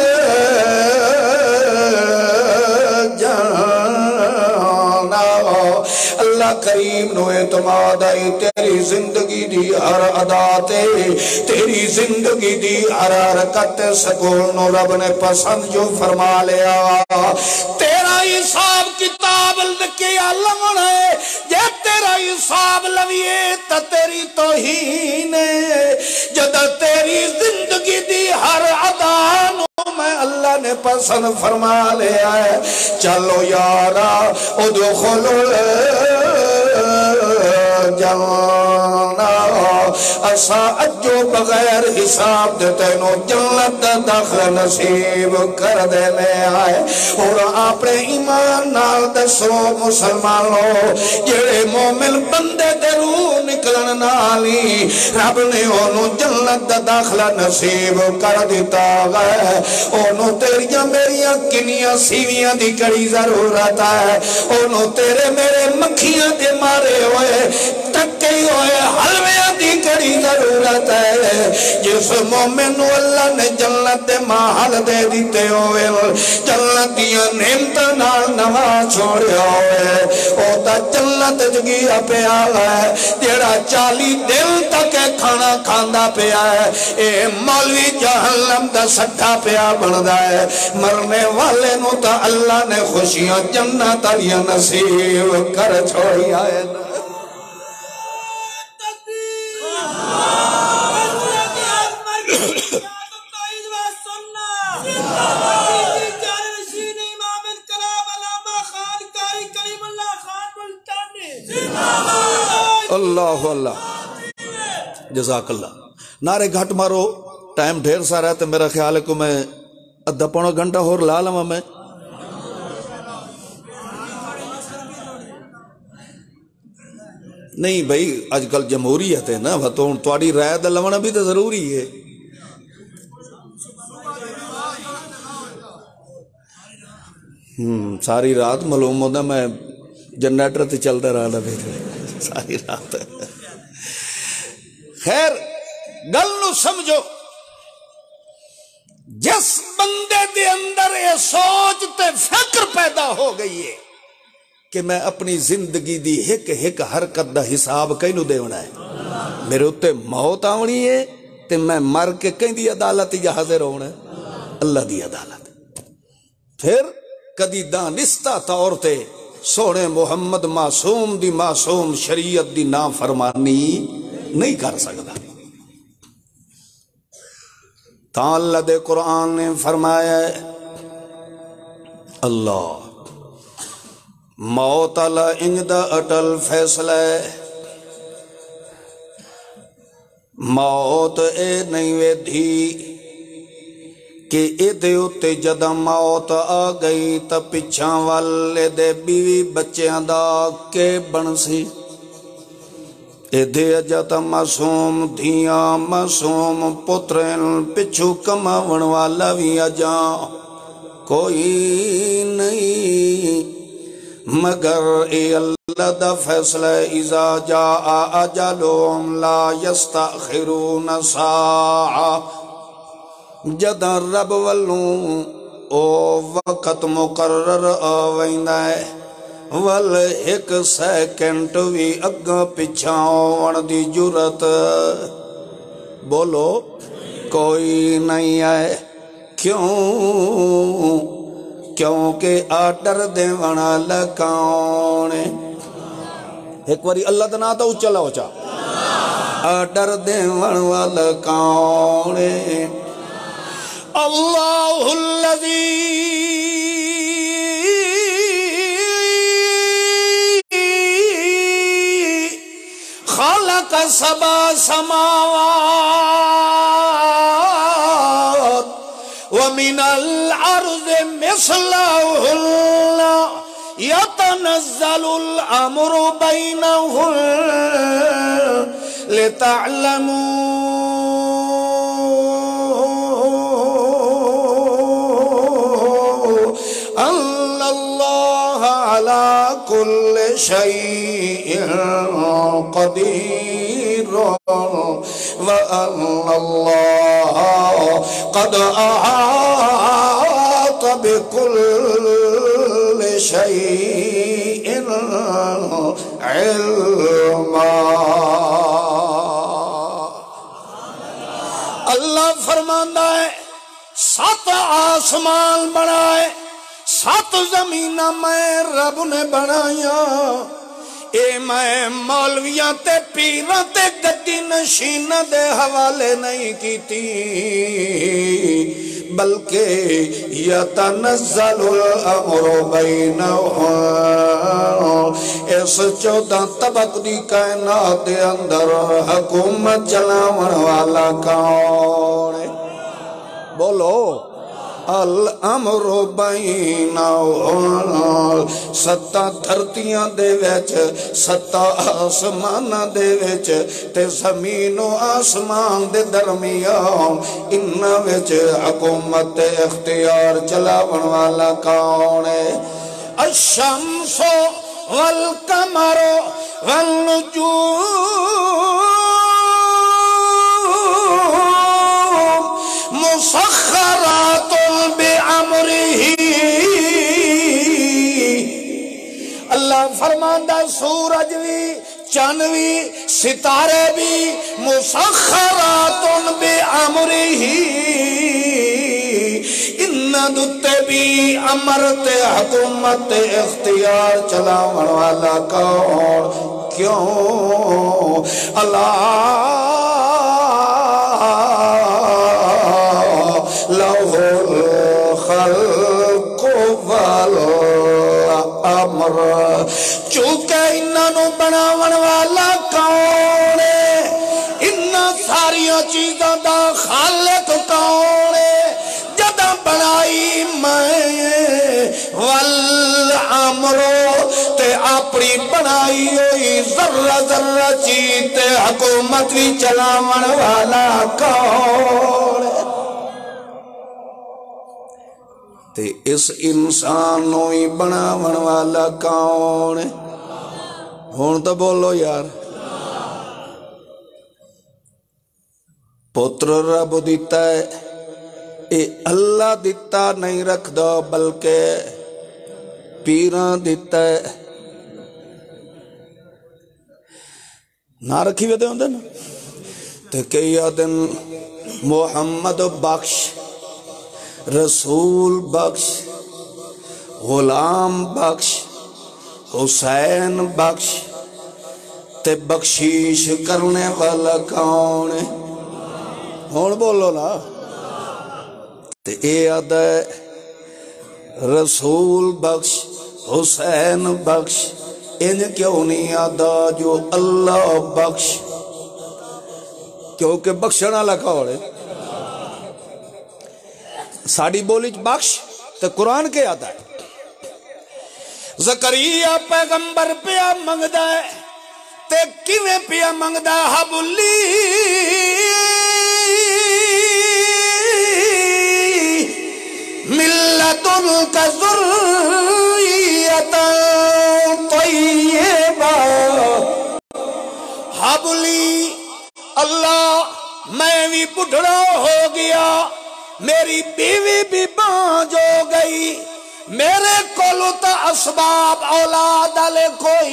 الجنہ اللہ کریم نو اعتماد آئی تیری زندگی دی ہر عداتے تیری زندگی دی ہر حرکت سکون نو رب نے پسند جو فرما لیا تیرا حساب کتاب لکیا لمن ہے جے تیرا حساب لویے تا تیری توہین ہے جدہ تیری زندگی دی ہر عدانو میں اللہ نے پسند فرما لیا ہے چلو یارا ادخلوا الجنہ اسا اجو بغیر حساب دے تینوں جنت داخل نصیب کر دے میں آئے اور اپنے ایمان نال دسو مسلمانوں جڑے مومن بندے دے روح نکلن نالی رب نے انہوں جنت داخلہ نصیب کر دیتا گئے انہوں تیریاں میریاں کنیاں سیویاں دی کڑی ضرورت ہے انہوں تیرے میرے مکھیاں دے مارے ہوئے ٹکے ہوئے حلویاں دی کڑی ضرورت ہے جس مومن اللہ نے جنت دے محل دے دیتے ہوئے جنت دیاں نعمتاں نال نواز چھوڑیا ہوئے او تا جنت جگیا پہ آگا ہے جیڑا 40 دن تک کھانا کھاندا پہ آئے اے مولوی جہنم دا سٹھا پہ آ بڑھدا ہے مرنے والے نو تا اللہ نے خوشیاں جنت علیہ نصیب کر چھوڑی آئے اللہ اللہ جزاک اللہ نعرے گھٹ مارو ٹائم ڈھیر سارا ہے تو میرا خیال ہے کہ میں ادھا پونا گھنٹہ ہور لا لما میں نہیں بھائی آج کل جمہوریت ہے نا تو تواڈی رائے دا لونا بھی تو ضروری ہے ساری رات معلوم ہوتا میں جنریٹر تے چلتا رہا ساری رات خیر گل نو سمجھو جس بندے دے اندر یہ سوچ تے فکر پیدا ہو گئی ہے کہ میں اپنی زندگی دی ایک حرکت دا حساب کینو دیونا ہے میرے اتے موت آونی ہے تے میں مر کے کہیں دی عدالت یا حاضر ہونا ہے اللہ دی عدالت پھر کدی دانستہ طور تے سونے محمد معصوم دی معصوم شریعت دی نافرمانی نہیں کر سکتا تاں اللہ دے قرآن نے فرمایا اللہ موت اللہ انجدہ اٹل فیصلہ موت اے نہیں وے دھی کہ ادھے اتے جدہ موت آ گئی تا پچھاں والے دے بیوی بچیاں دا کے بن سی ادھے اجتا معصوم دھیاں معصوم پترین پچھو کماون والا بھی اجا کوئی نہیں مگر اے اللہ دا فیصلہ اذا جاء اجلهم لا يستأخرون ساعہ جدہ رب والوں او وقت مقرر آوائندہ ہے ول ایک سیکنڈ بھی اگا پچھاؤن دی جرت بولو کوئی نہیں آئے کیونکہ آڈر دیوانا لکاؤنے ایک باری اللہ دنا تا اچھلا ہو چا آڈر دیوانا لکاؤنے اللہ الذی خلق سبع سماوات ومن الارض مثلهن يتنزل الامر بينهن لتعلموا ان اللہ على كل شيء قدير وأن الله قد أحاط بكل شيء علما اللہ فرماندہ ہے 7 آسمان بنائے 7 زمینہ میں رب نے بنایا اے میں مولویاں تے پیراں تے گدی نشیناں دے حوالے نہیں کیتی بلکہ یتنزل الامر بینہم اس 14 طبق دی کائنات دے اندر حکومت چلاون والا کون ہے؟ بولو الامر بینہم ستاں دھرتیاں دے وچ ستاں آسماناں دے وچ تے زمین و آسمان دے درمیان انہاں وچ حکومت اختیار چلاون والا کون ہے؟ الشمس والقمر والنجوم مسخرات بعمره اللہ فرماندہ سورج بھی چند بھی ستارے بھی مسخرات بعمره دتے بھی امر تے حکومت اختیار چلاون والا کون کیوں اللہ لہ الخلق والامر چونکہ انہوں بناون والا کون ہے انہاں ساریاں چیزاں دا خالق کون ہے بنائی میں والعمر تے اپنی بنائی ہوئی ذرہ ذرہ چیتے حکومت بھی چلاون والا کون ہے تے اس انسانوں ہی بناون والا کون ہے ہون تو بولو یار پتر رب دیتا ہے اے اللہ دیتا نہیں رکھ دو بلکہ پیران دیتا ہے نہ رکھی وے دے ہوندے نا تے کئی آدن محمد بخش رسول بخش غلام بخش حسین بخش تے بخشیش کرنے والا کون ہے ہون بولو نا تے اے آدھا ہے رسول بخش حسین بخش ان کیوں نہیں آدھا جو اللہ بخش کیونکہ بخشنا لکھا ہوڑے ساڑی بولی بخش تے قرآن کے آدھا ہے زکریہ پیغمبر پیا منگدہ ہے تے کیویں پیا منگدہ حبلی ملتن کا ذریتا طیبہ حبلی اللہ میں بھی بڑھڑا ہو گیا میری بیوی بھی بانج ہو گئی میرے کولو تا اسباب اولاد علی کوئی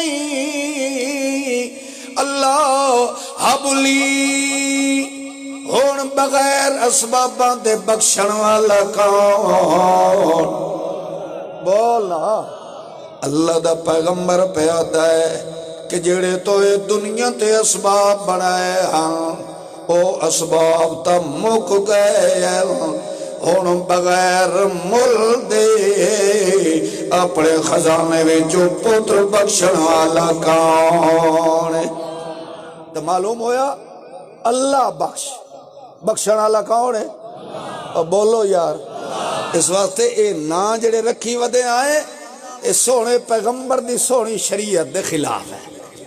نہیں اللہ حبلی ہون بغیر اسباباں دے بخشن والا کون بولا اللہ دا پیغمبر پہ آتا ہے کہ جڑے تو اے دنیا تے اسباب بنائے ہاں او اسباب تا مک گئے ہون بغیر مل دے اپنے خزانے وچوں پتر بخشن والا کون ہے تو معلوم ہویا اللہ بخش بخشن والا کون ہے اور بولو یار اس واسطے اے نا جڑے رکھی ودے آئے اے سونے پیغمبر دی سونی شریعت دے خلاف ہے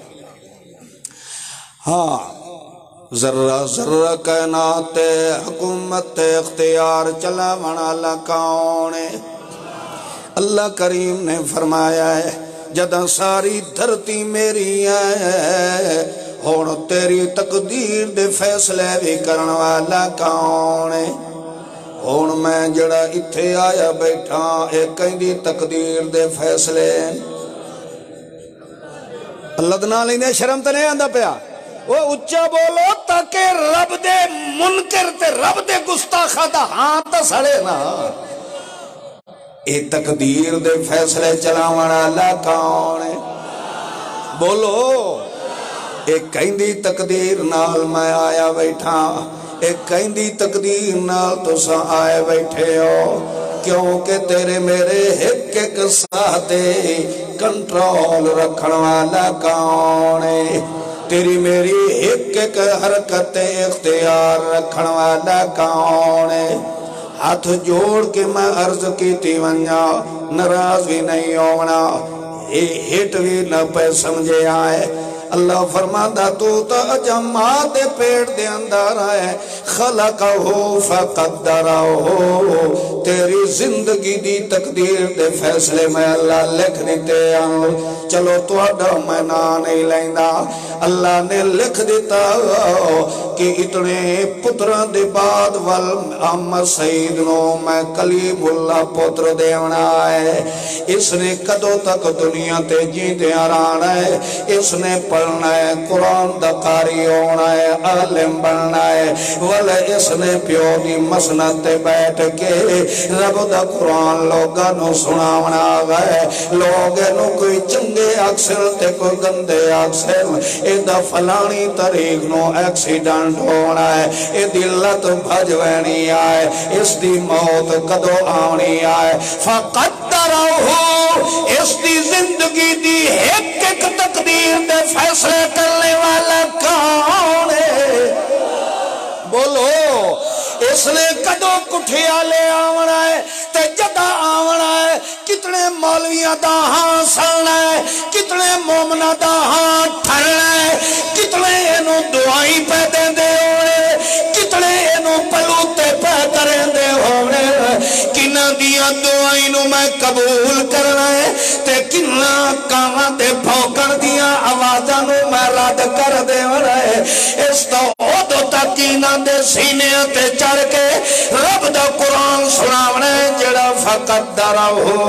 ہاں ذرہ ذرہ کائنات حکومت اختیار چلا والا کون ہے اللہ کریم نے فرمایا ہے جدہ ساری دھرتی میری ہے ہون تیری تقدیر دے فیصلے بھی کرن والا کون ہے ہون میں جڑا اتھے آیا بیٹھا ایک کہیں دی تقدیر دے فیصلے اللہ دنا لینے شرم تے نہیں آندہ پیا وہ اچھا بولو تاکہ رب دے منکر تے رب دے گستاخہ دا ہاں تا سڑے نا اے تقدیر دے فیصلے چلاونا اللہ کون ہے بولو ایک کہندی تقدیر نال میں آیا بیٹھا ایک کہندی تقدیر نال تساں آئے بیٹھے ہو کیونکہ تیرے میرے ایک ایک ساتھے کنٹرول رکھن والا کون ہے تیری میری ایک ایک حرکت اختیار رکھن والا کون ہے ہاتھ جوڑ کے میں عرض کی تھی ونجا ناراض بھی نہیں ہونا ہٹ بھی نہ پہ سمجھے آئے اللہ فرماتا تو جماعت پیڑ دے اندر آئے خلقہو فقدرہو تیری زندگی دی تقدیر دے فیصلے میں اللہ لکھ دیتے ہیں چلو تو اڈا میں نہ نہیں لیندہ اللہ نے لکھ دیتا کہ اتنے پتران دے بعد والعمد سعید نو میں کلیم اللہ پتر دیونا ہے اس نے کدو تک دنیا تے جیتے آران ہے اس نے پڑھنا ہے قرآن دا قاری ہونا ہے عالم بننا ہے والے اس نے پیو دی مسند تے بیٹھ کے رب دا قرآن لوگاں نو سناونا گئے لوگاں نو کوئی چنگے اکثر تے کوئی گندے اکثر اے دا فلانی طریق نو ایکسیڈنٹ ہونا ہے اے دی لت بھجوینی آئے اس دی موت کدو آنی آئے فقدرہو اس دی زندگی دی ایک ایک تقدیر دے فیصلے کرنے والا کون ہے بولو اس نے کدو کٹھیا لے آونا ہے تے جدا آونا ہے کتنے مولویاں دا ہاں سلنا ہے کتنے مومنہ دا ہاں ٹھرنا ہے کتنے انو دعائی پہ دے دے ہوئے کتنے انو پلوتے پہ کریں دے ہوئے کنہ دیا دعائی نو میں قبول کرنا ہے تے کنہ کاما دے بھوکر دیا آوازہ نو میں رد کر دے ہوئے اس تو عدو تکینہ دے سینے تے چڑھ کے رب دا قرآن سناونے جڑا فقط درہ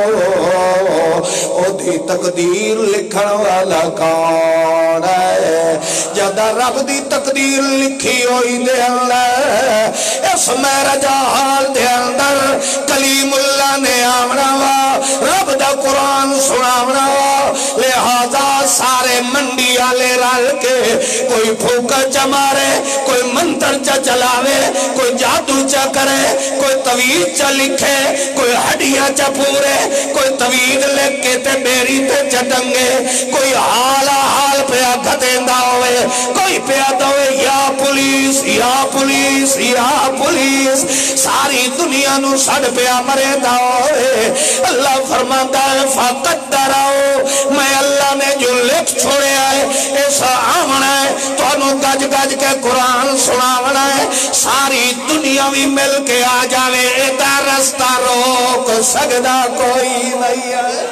ہو او دی تقدیر لکھن والا کون ہے جدہ رب دی تقدیر لکھی ہوئی دے اللہ اس میرا جہال دے اندر کلیم اللہ نے آمنا وا رب دا قرآن سناونا وا لہذا سارے منڈی آلے رال کے کوئی پھوکا چمارے کوئی منتر چا چلاوے کوئی جادو چا کرے کوئی توید چا لکھے کوئی ہڈیاں چا پورے کوئی توید لکھ کے تے بیری تے چٹنگے کوئی حال پیا گھتیندہ ہوئے کوئی پیا دوئے یا پولیس یا پولیس یا پولیس ساری دنیا نو سڑ پیا مرے دا ہوئے اللہ فرماتا ہے فقدرہو میں اللہ نے جو لکھ چھوڑے آئے ایسا آمنا ہے تو انہوں گج گج کے قرآن سناونا ہے ساری دنیا بھی مل کے آ جاوے ایتا رستہ روک سکتا کوئی نہیں ہے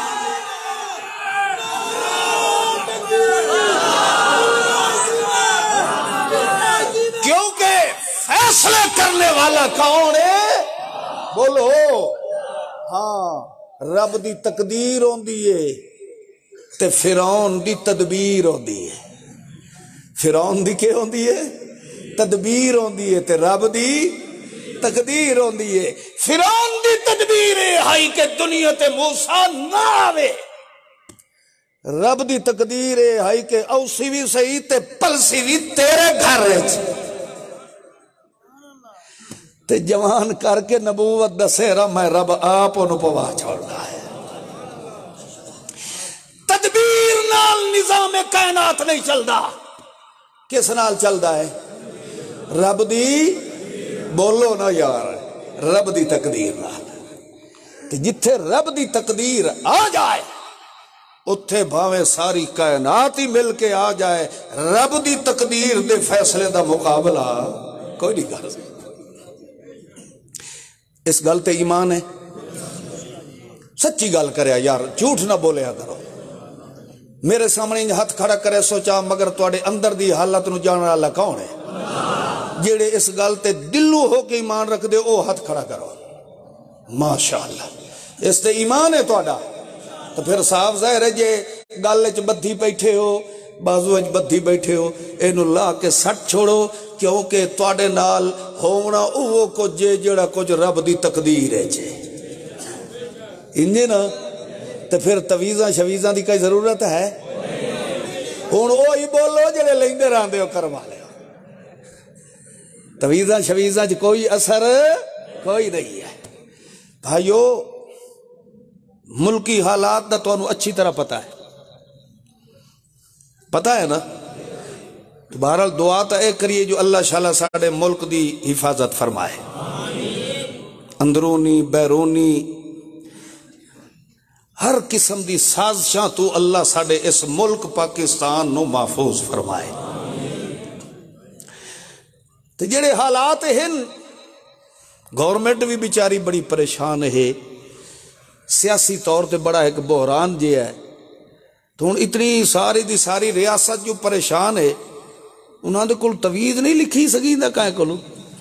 کیونکہ فیصلہ کرنے والا کون ہے بولو ہاں رب دی تقدیر ہوندی ہے تے فرعون دی تدبیر ہوندی ہے فرعون دی کیا ہوندی ہے تدبیر ہوندی ہے تے رب دی تقدیر ہوندی ہے فرعون دی تدبیر ہے ہائی کہ دنیا تے موسیٰ نہ آوے رب دی تقدیر ہے ہائی کہ اوسی بھی صحیح تے پلسی بھی تیرے گھر رہے تے جوان کر کے نبوت دسے رہا میں رب آپ انہوں پوا چھوڑنا ہے تدبیر نال نظام کائنات نہیں چلدا کس نال چلدا ہے رب دی بولو نا یار رب دی تقدیر نال تے جتھے رب دی تقدیر آ جائے اتھے بھاویں ساری کائنات ہی مل کے آ جائے رب دی تقدیر دے فیصلے دا مقابلہ کوئی نہیں کر سکتا اس گل تے ایمان ہے سچی گل کریا یار جھوٹ نہ بولیا کرو میرے سامنے ہاتھ کھڑا کرے سوچا مگر تواڈے اندر دی حالت نو جاننے والا کون ہے جیڑے اس گل تے دلو ہو کے ایمان رکھ دے او ہاتھ کھڑا کرو ماشاءاللہ اس تے ایمان ہے تواڈا تو پھر صاحب ظاہر ہے جے گل وچ بدھی بیٹھے ہو بازو وچ بدھی بیٹھے ہو اینو لا کے سٹ چھوڑو کیونکہ تواڈے نال ہونا اوہ کچھ جے جڑا کچھ رب دی تقدیر ہے جے انجے نا تو پھر تویزاں شویزاں دی کوئی ضرورت ہے ہوں وہی بولو جڑے لیندے رہندے ہو کروا لے تویزاں شویزاں کوئی اثر کوئی نہیں ہے بھائیو ملکی حالات دا تو اچھی طرح پتہ ہے نا بہرحال دعا تو اے کریے جو اللہ شاءاللہ ساڑے ملک دی حفاظت فرمائے اندرونی بیرونی ہر قسم دی سازشاں تو اللہ ساڑے اس ملک پاکستان نو محفوظ فرمائے تو جڑے حالات ہیں گورنمنٹ بھی بیچاری بڑی پریشان ہے سیاسی طور تے بڑا ایک بحران جی ہے تو ہن اتنی ساری دی ساری ریاست جو پریشان ہے انہاں دے کول تویز نہیں لکھی سکیندا کائیں کولوں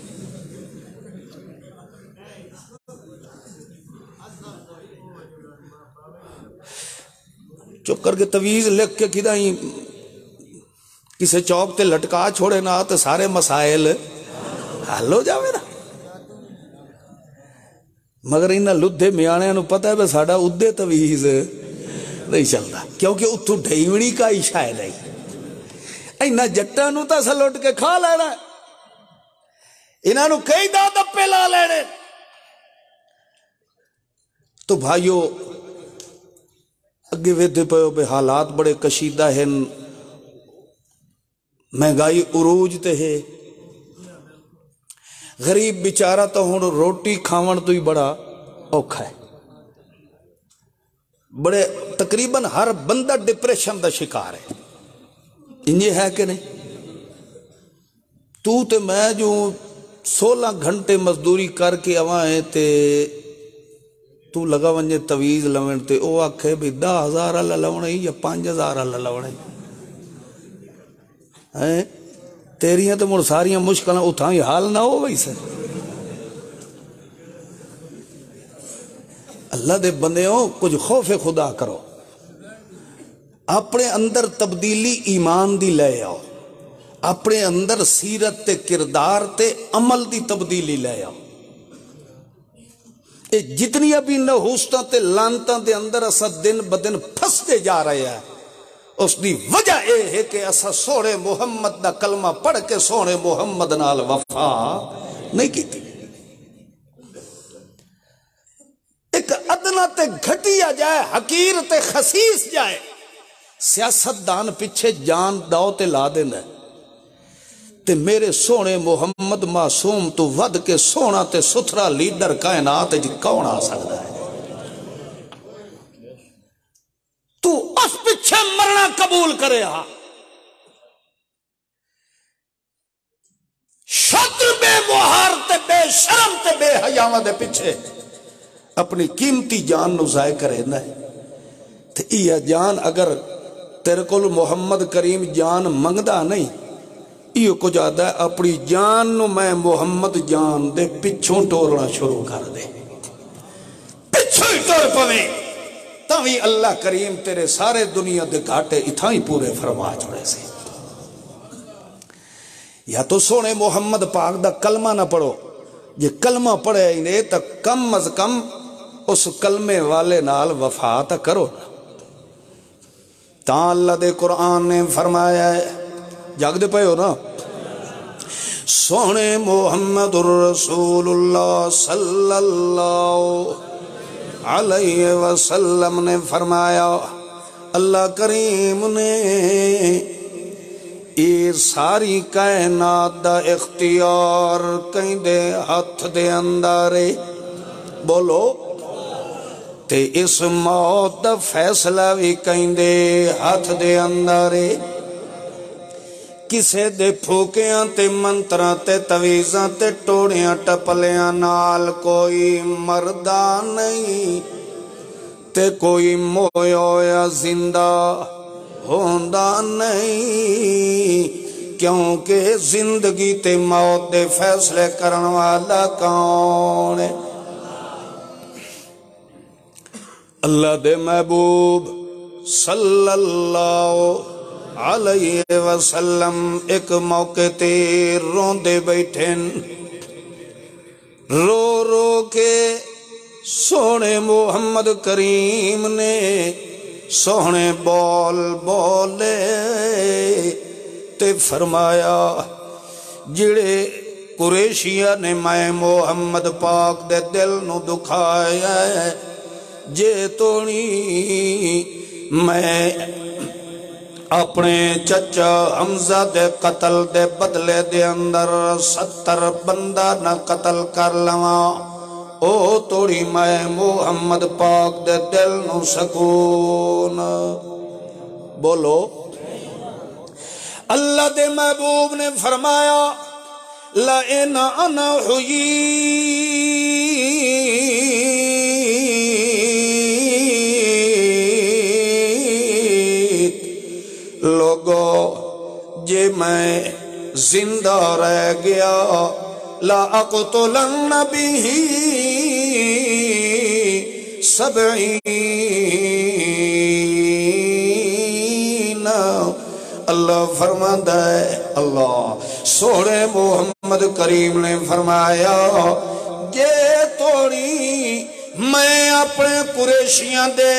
چپ کر کے تویز لکھ کے کدائیں کسے چوک تے لٹکا چھوڑے نا تو سارے مسائل حل ہو جاوے نا مگر انہاں لدھے میانے نو پتہ ہے بے ساڑا ادھے تویز نہیں چلتا کیونکہ اتھو ڈھیونی کا ہی شاید ہے اینا جٹا نو تا سا لوٹ کے کھا لینا انہاں نو کئی دا دپے لا لینے تو بھائیو اگے ویدے پہ بے حالات بڑے کشیدہ ہیں مہنگائی عروج تے ہے غریب بیچارہ تو ہن روٹی کھاون تو ہی بڑا اوکھا ہے بڑے تقریباً ہر بندہ ڈپریشن دا شکار ہے انجے ہے کہ نہیں تو تے میں جو 16 گھنٹے مزدوری کر کے آوائیں تے تو لگا ونجے تویز لوین تے او آکھے بھی 10,000 اللہ لونے یا 5,000 اللہ لونے تیریاں تو مڑ ساریاں مشکلیں اتھاں ہی حال نہ ہو ویسے اللہ دے بندیوں کچھ خوف خدا کرو اپنے اندر تبدیلی ایمان دی لے آؤ اپنے اندر سیرت تے کردار تے عمل دی تبدیلی لے آؤ جتنی ابھی نحوستاں تے لانتاں دے اندر اسا دن بدن پھستے جا رہے ہیں اس دی وجہ اے ہے کہ اسا سونے محمد دا کلمہ پڑھ کے سونے محمد نال وفا نہیں کی تھی ایک ادنا تے گھٹیا جائے حقیر تے خسیس جائے سیاست دان پیچھے جان داؤ تے لا دینا تے میرے سونے محمد معصوم تو ود کے سونا تے ستھرا لیڈر کائنات جی کون آ سکتا ہے تو اس پیچھے مرنا قبول کرے ہاں شدر بے مہار تے بے شرم تے بے حیاوہ دے پیچھے اپنی قیمتی جان نو ضائع کرے نا تے یہ جان اگر تیرے کول محمد کریم جان منگدا نہیں یہ کچھ آدھا ہے اپنی جان نو میں محمد جان دے پچھوں ٹورنا شروع کر دے پچھوں ہی ٹور پویں تاوی اللہ کریم تیرے سارے دنیا دے گھاٹے اتھائی پورے فرما چھوڑے سے یا تو سونے محمد پاک دا کلمہ نہ پڑھو یہ کلمہ پڑھے انہیں تا کم از کم اس کلمے والے نال وفا تا کرو تا اللہ دے قرآن نے فرمایا ہے جاگ دے پہے ہو نا سونے محمد الرسول اللہ صلی اللہ علیہ وسلم نے فرمایا اللہ کریم نے یہ ساری کائنات دا اختیار کہیں دے ہاتھ دے اندارے بولو تے اس موت دا فیصلہ بھی کہیں دے ہاتھ دے اندارے کسے دے پھوکیاں تے منترہ تے تویزاں تے ٹوڑیاں ٹپلیاں نال کوئی مردہ نہیں تے کوئی مویا یا زندہ ہوندہ نہیں کیونکہ زندگی تے موت دے فیصلے کرن والا کون ہے اللہ دے محبوب صلی اللہ علیہ وسلم ایک موقع تے روندے بیٹھن رو رو کے سونے محمد کریم نے سوہنے بول بولے تے فرمایا جڑے قریشیاں نے میں محمد پاک دے دل نو دکھایا ہے جے توڑی میں اپنے چچا حمزہ دے قتل دے بدلے دے اندر 70 بندہ نہ قتل کر لواں او توڑی میں محمد پاک دے دل نو سکون بولو اللہ دے محبوب نے فرمایا لَإِنْ أَنَا حُيِّيتْ لوگو جے میں زندہ رہ گیا لَأَقْتُلَنَّ بِهِ 70 اللہ فرماتا ہے اللہ سوڑے محمد کریم نے فرمایا جے توڑی میں اپنے قریشیاں دے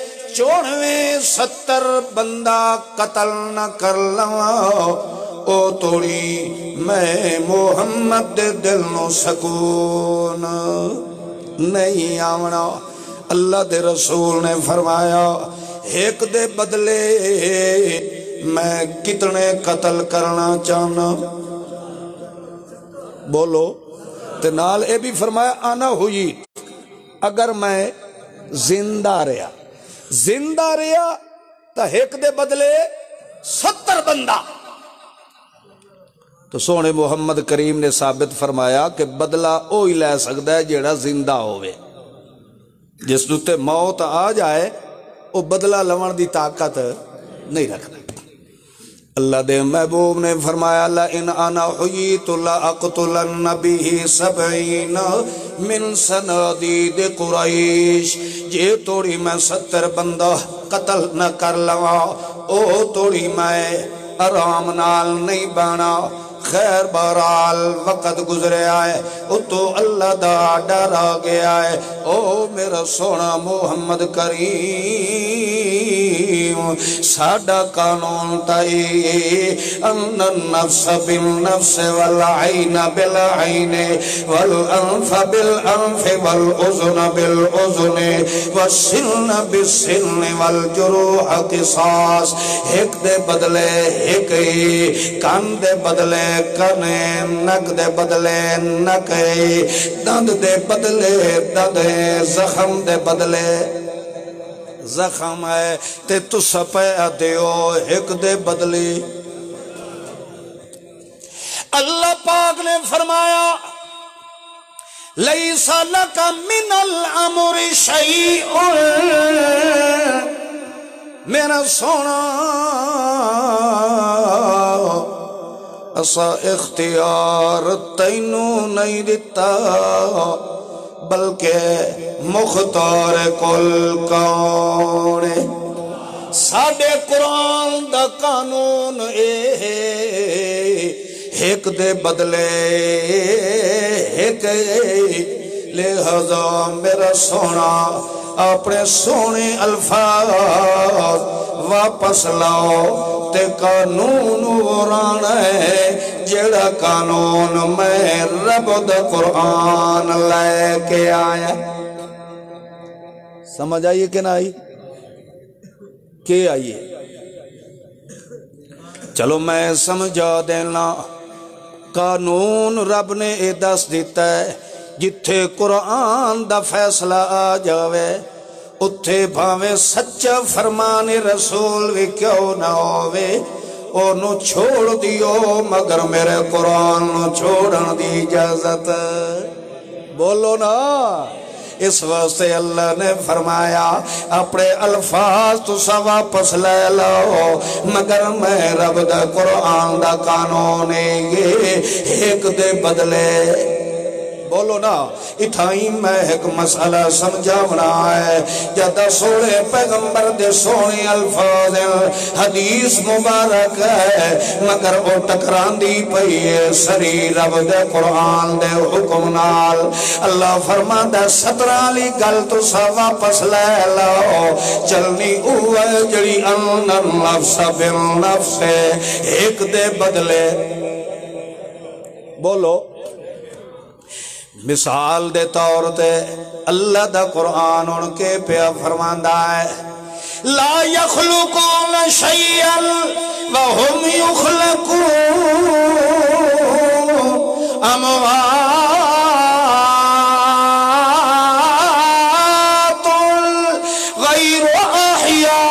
70 بندہ قتل نہ کر لواں او توڑی میں محمد دے دل نو سکون نہیں آونا اللہ دے رسول نے فرمایا ایک دے بدلے میں کتنے قتل کرنا چاہنا بولو تنال اے بھی فرمایا آنا ہوئی اگر میں زندہ رہا تا ایک دے بدلے 70 بندہ تو سونے محمد کریم نے ثابت فرمایا کہ بدلہ اوہی لے سکتا ہے جیڑا زندہ ہوئے جس دوتے موت آ جائے وہ بدلہ لون دی طاقت نہیں رکھنا اللہ دے محبوب نے فرمایا لَإِنْ أَنَا حُيِّيتُ لَأَقْتُلَنَّ بِهِ 70 مِنْ صَنَادِيدِ قُرَيْشِ جے توڑی میں 70 بندہ قتل نہ کر لوا او توڑی میں آرام نال نہیں بانا خیر بہرحال وقت گزرے آئے او تو اللہ دا ڈر آ گیا ہے او میرا سونا محمد کریم ساڑا قانون تائی ان النفس بالنفس والعین بالعین والانف بالانف والعزن بالعزن والسن بالسن والجروح قصاص ایک دے بدلے ایک کان دے بدلے کنے نک دے بدلے نکے دند دے بدلے دند زخم دے بدلے زخم ہے تے تو سپے دیو ایک دے بدلے اللہ پاک نے فرمایا لیس لک من الامر شیء میرا سونا اسا اختیار تینو نہیں دیتا بلکہ مختار کل کون ساڑھے قرآن دا قانون ایک دے بدلے ایک لہذا میرا سونا اپنے سونے الفاظ واپس لاؤ تے قانون وران ہے جڑا قانون میں رب دا قرآن لے کے آیا سمجھ آئیے کہ نہ آئی کہ آئیے چلو میں سمجھا دینا قانون رب نے اے دس دیتا ہے جتھے قرآن دا فیصلہ آ جاوے اتھے بھاوے سچا فرمان رسول بھی کیوں نہ ہووے انہوں چھوڑ دیو مگر میرے قرآن نو چھوڑن دی اجازت بولو نا اس واسطے اللہ نے فرمایا اپنے الفاظ تو سا واپس لے لو مگر میں رب دا قرآن دا قانون ایک دے بدلے بولو نا اتھائی میں ایک مسئلہ سمجھاونا ہے جدہ سونے پیغمبر دے سونے الفاظ حدیث مبارک ہے مگر وہ ٹکران دی پئیے سری رب دے قرآن دے حکم نال اللہ فرمان دے 17 لی گل تو سا واپس لے لو چلنی اوہ جڑی ان نفس بالنفس ایک دے بدلے بولو مثال دے طور تے اللہ دا قرآن ان کے پیا فرماندہ ہے لا يخلقون شيئا وهم يخلقون اموات غير احياء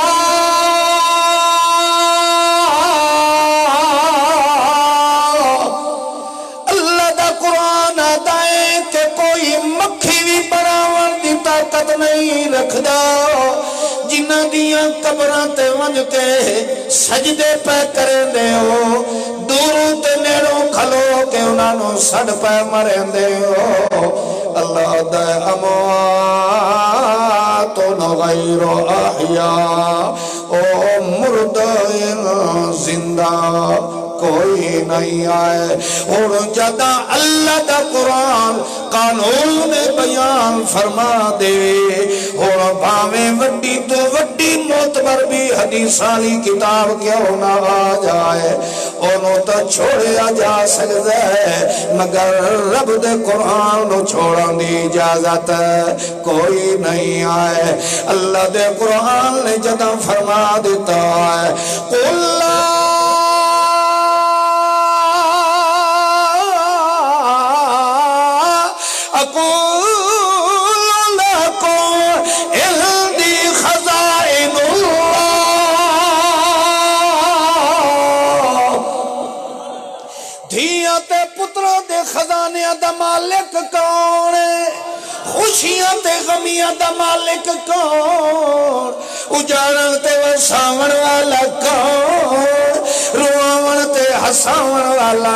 اللہ دا قرآن دائیں کہ کوئی مکھی بھی بناون دی طاقت نہیں رکھ دا جنہ دیاں قبران تے ونج کے سجدے پہ کریں دے ہو دوروں تے نیڑوں کھلو کہ انہاں نو سڑ پہ مریں دے ہو اللہ دے امواتن غیر احیاء او مردین زندہ کوئی نہیں آئے اور جدہ اللہ دا قرآن قانون بیان فرما دے اور باویں وڈی تو وڈی معتبر بھی حدیثالی کتاب کیوں نہ آ جائے انہوں تو چھوڑیا جا سکتا ہے مگر رب دے قرآن نو چھوڑن دی اجازت کوئی نہیں آئے اللہ دے قرآن نے جدہ فرما دیتا ہے قُلْ خزانیاں دا مالک کون ہے خوشیاں تے غمیاں دا مالک کون اجاڑن تے وساون والا کون رواون تے ہساون والا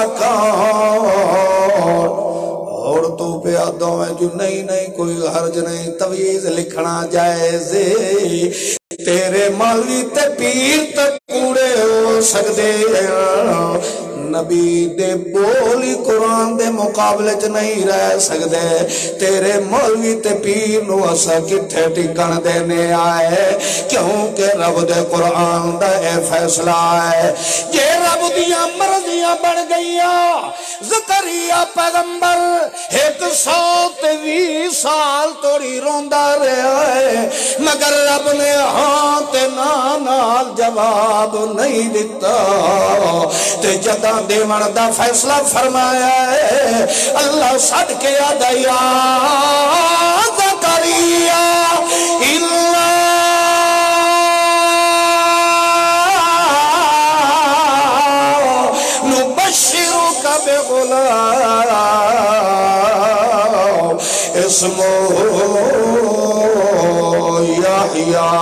کون اور تو پہ آدھوں میں جو نہیں کوئی حرج نہیں تویز لکھنا جائز تیرے مالی تے پیر تک کوڑے ہو سکتے نبی دے بولی قرآن دے مقابلے چ نہیں رہ سکتے تیرے مولوی تے پیر نو اسا کتھے ٹکن دینے آئے کیونکہ رب دے قرآن دا اے فیصلہ ہے یہ رب دیاں مرضیاں بڑھ گئیاں زکریا پیغمبر 120 سال توڑی روندہ رہا ہے مگر رب نے ہاں تے نال جواب نہیں دیتا تے جدہ دیوان دا فیصلہ فرمایا ہے اللہ صدقے آدھایا زکریا نبشرک بغلام اسمو یحییٰ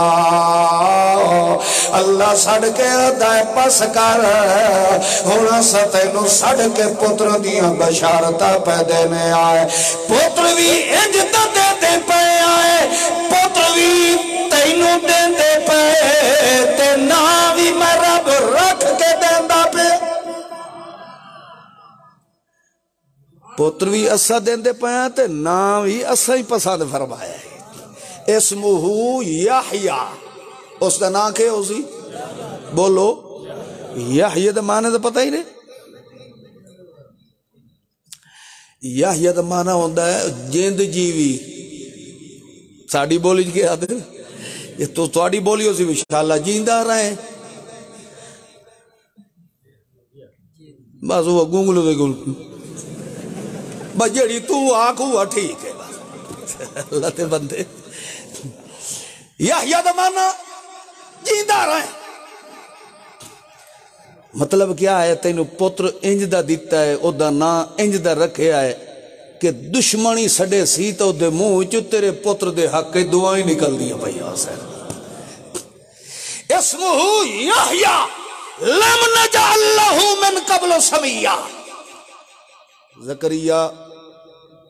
اللہ سڑ کے دائے پس کر ہونا ستینو سڑ کے پتر دیاں بشارتہ پہ دینے آئے پتر بھی انجدہ دے پہ آئے پتر بھی تینو دے پہ تے ناوی میں رب رکھ کے دیندہ پہ پتر بھی اسا دیندے پہ آئے تے ناوی اسا ہی پسند فرمایا ہے اسمہو یحییٰ اس کا نام کیا ہو سی بولو یحییٰ دا معنی دا پتہ ہی نہیں یحییٰ دا معنی ہوندہ ہے جیند جیوی ساڑی بولی کے آدھے یہ تو ساڑی بولی ہو سی انشاءاللہ جیندہ رہے بس وہ گونگلو دے گونگلو بس جیڑی تو آنکھ ہوا ٹھیک ہے اللہ تے بندے یحییٰ دا معنی جیندہ رہے مطلب کیا ہے تینو پتر انج دا دیتا ہے او دا نا انج دا رکھے آئے کہ دشمنی سڑے سی تو دے منہ چو تیرے پتر دے حق کے دعائیں نکل دیا بھائی حسین اسمہ یحییٰ لم نجعل لہ من قبل سمیہ زکریا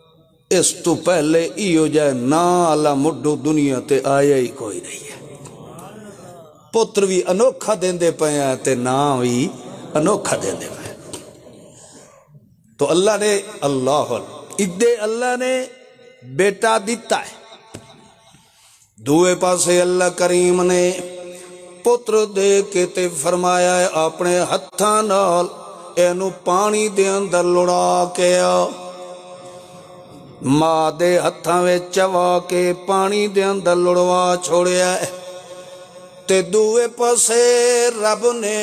اس تو پہلے ایو جائے نالا مڈو دنیا تے آیا ہی کوئی نہیں ہے. پتر بھی انوکھا دیندے پے ہیں تے نام بھی انوکھا دیندے پے. تو اللہ نے اللہ نے بیٹا دیتا ہے. دوے پاسے اللہ کریم نے پتر دے کے تے فرمایا ہے اپنے ہتھاں نال اینو پانی دے اندر لڑا کے ماں دے ہتھاں وچ چوا کے پانی دے اندر لڑوا چھوڑیا ہے. تے دوے پاسے رب نے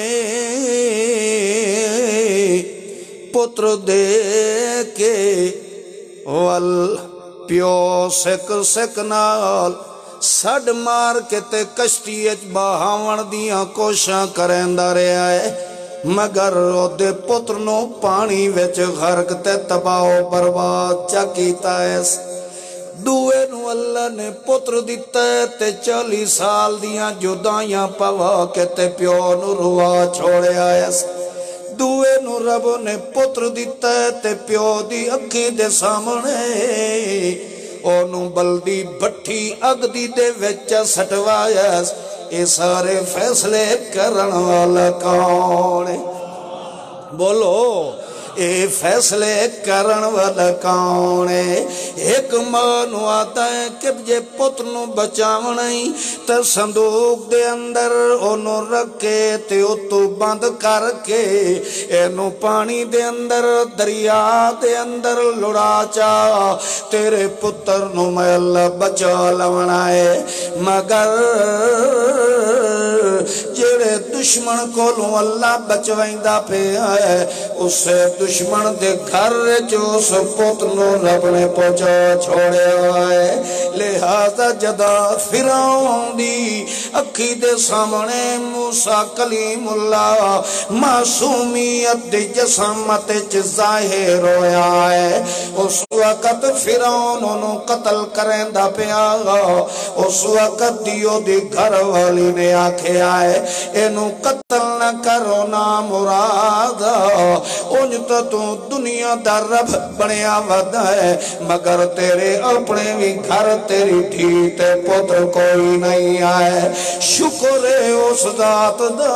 پتر دے کے ول پیو سک نال سڈ مار کے تے کشتی بہاون دیاں کوشاں کریندا رہیا ہے مگر او دے پتر نو پانی وچ غرق تے تباہ و برباد چا کیتا ہے. دوے نو اللہ نے پتر دیتا ہے تے 40 سال دیاں جدائیاں پوا کے تے پیو نو روا چھوڑیا ہے. دوے نو رب نے پتر دیتا ہے تے پیو دی اکھی دے سامنے اونو بلدی بٹھی اگ دی دے وچ سٹوایا. اے سارے فیصلے کرن والا کون ہے؟ بولو اے فیصلے کرن والا کون ہے؟ ایک ماں نو آتا ہے کہ جے پتر نو بچاونا ہی تے صندوق دے اندر اونو رکھے تے اتو بند کر کے اینو پانی دے اندر دریا دے اندر لڑا چا تیرے پتر نو میں اللہ بچا لونا ہے. مگر جڑے دشمن کو لوں اللہ بچوائندہ پہ آئے اسے دشمن دے گھر جو اس پتر نو رب نے پہنچا چھوڑے آئے. لہذا جدا فرعون دی اکھی دے سامنے موسیٰ کلیم اللہ معصومیت دی جسامت ظاہر ہویا ہے. اس وقت فرعون انہوں قتل کریں دا پیا. اس وقت دیو دی گھر والی نے آکھے آئے اینو قتل نہ کرو نا مراد انجتا تو دنیا دا رب بنیا ود ہے مگر تیرے اپنے بھی گھر تیری تھی تے پتر کوئی نہیں آئے. شکر اس ذات دا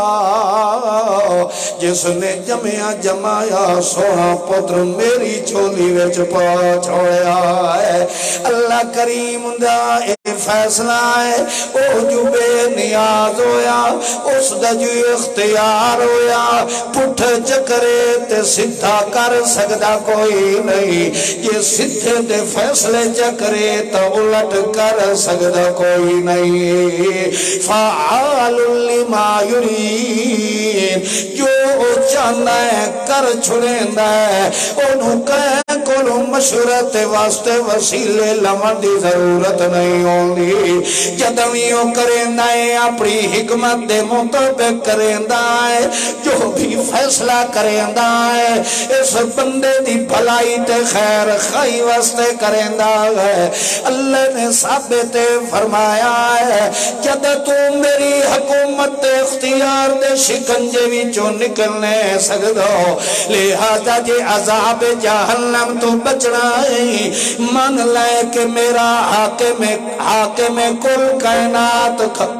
جس نے جمایا سونا پتر میری چولی وچ پا چھوڑیا ہے. اللہ کریم دا اے فیصلہ ہے او جو بے نیاز ہویا اس دا جو اختیار ہویا پٹھ چکرے تے سدھا کر سکدا کوئی نہیں. یہ سدھے دے فیصلے چکرے تو الٹ کر سکدا کوئی نہیں. فعال لما یرید جو چاہنا ہے کر چھڑیندا ہے انہوں کہیں کولو مشورت واسطے وسیلے لمن دی ضرورت نہیں ہوندی. جدویوں کریندا ہے اپنی حکمت دے مطابق کریندا ہے جو بھی فیصلہ کریندا ہے اس بندے دی بھلائی تے خیر خائی واسطے کریندا ہے. اللہ نے ثابت فرمایا ہے جد تو میری حکومت دے اختیار دے شکنجے وچوں نکلنے سکدو لہذا جے عذاب جہنم تو بچنا ہے مان لے کہ میرا حاکم کل کائنات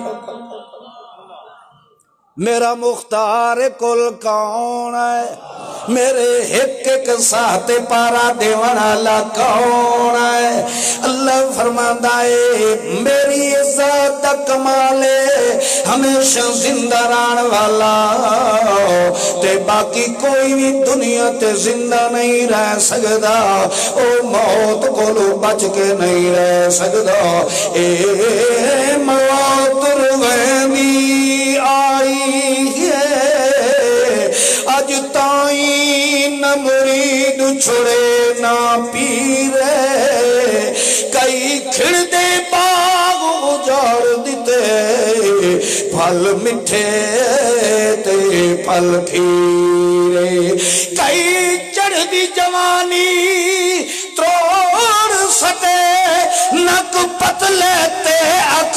میرا مختار کل کون ہے؟ میرے ایک ساتھ پارا دیوانا اللہ کون ہے؟ اللہ فرماندہ ہے میری عزت کمالے ہمیشہ زندہ ران والا تے باقی کوئی بھی دنیا تے زندہ نہیں رہ سکدا. او موت کو لو بچ کے نہیں رہ سکدا. اے موت روینی آئی ہے اج تائیں نہ مرید چھڑے نہ پیرے کئی کھڑ دے باغ اجاڑ دیتے پھل مٹھے تے پھل کھیرے کئی چڑھ دی جوانی تروڑ ستے نک پتلے تے اکھ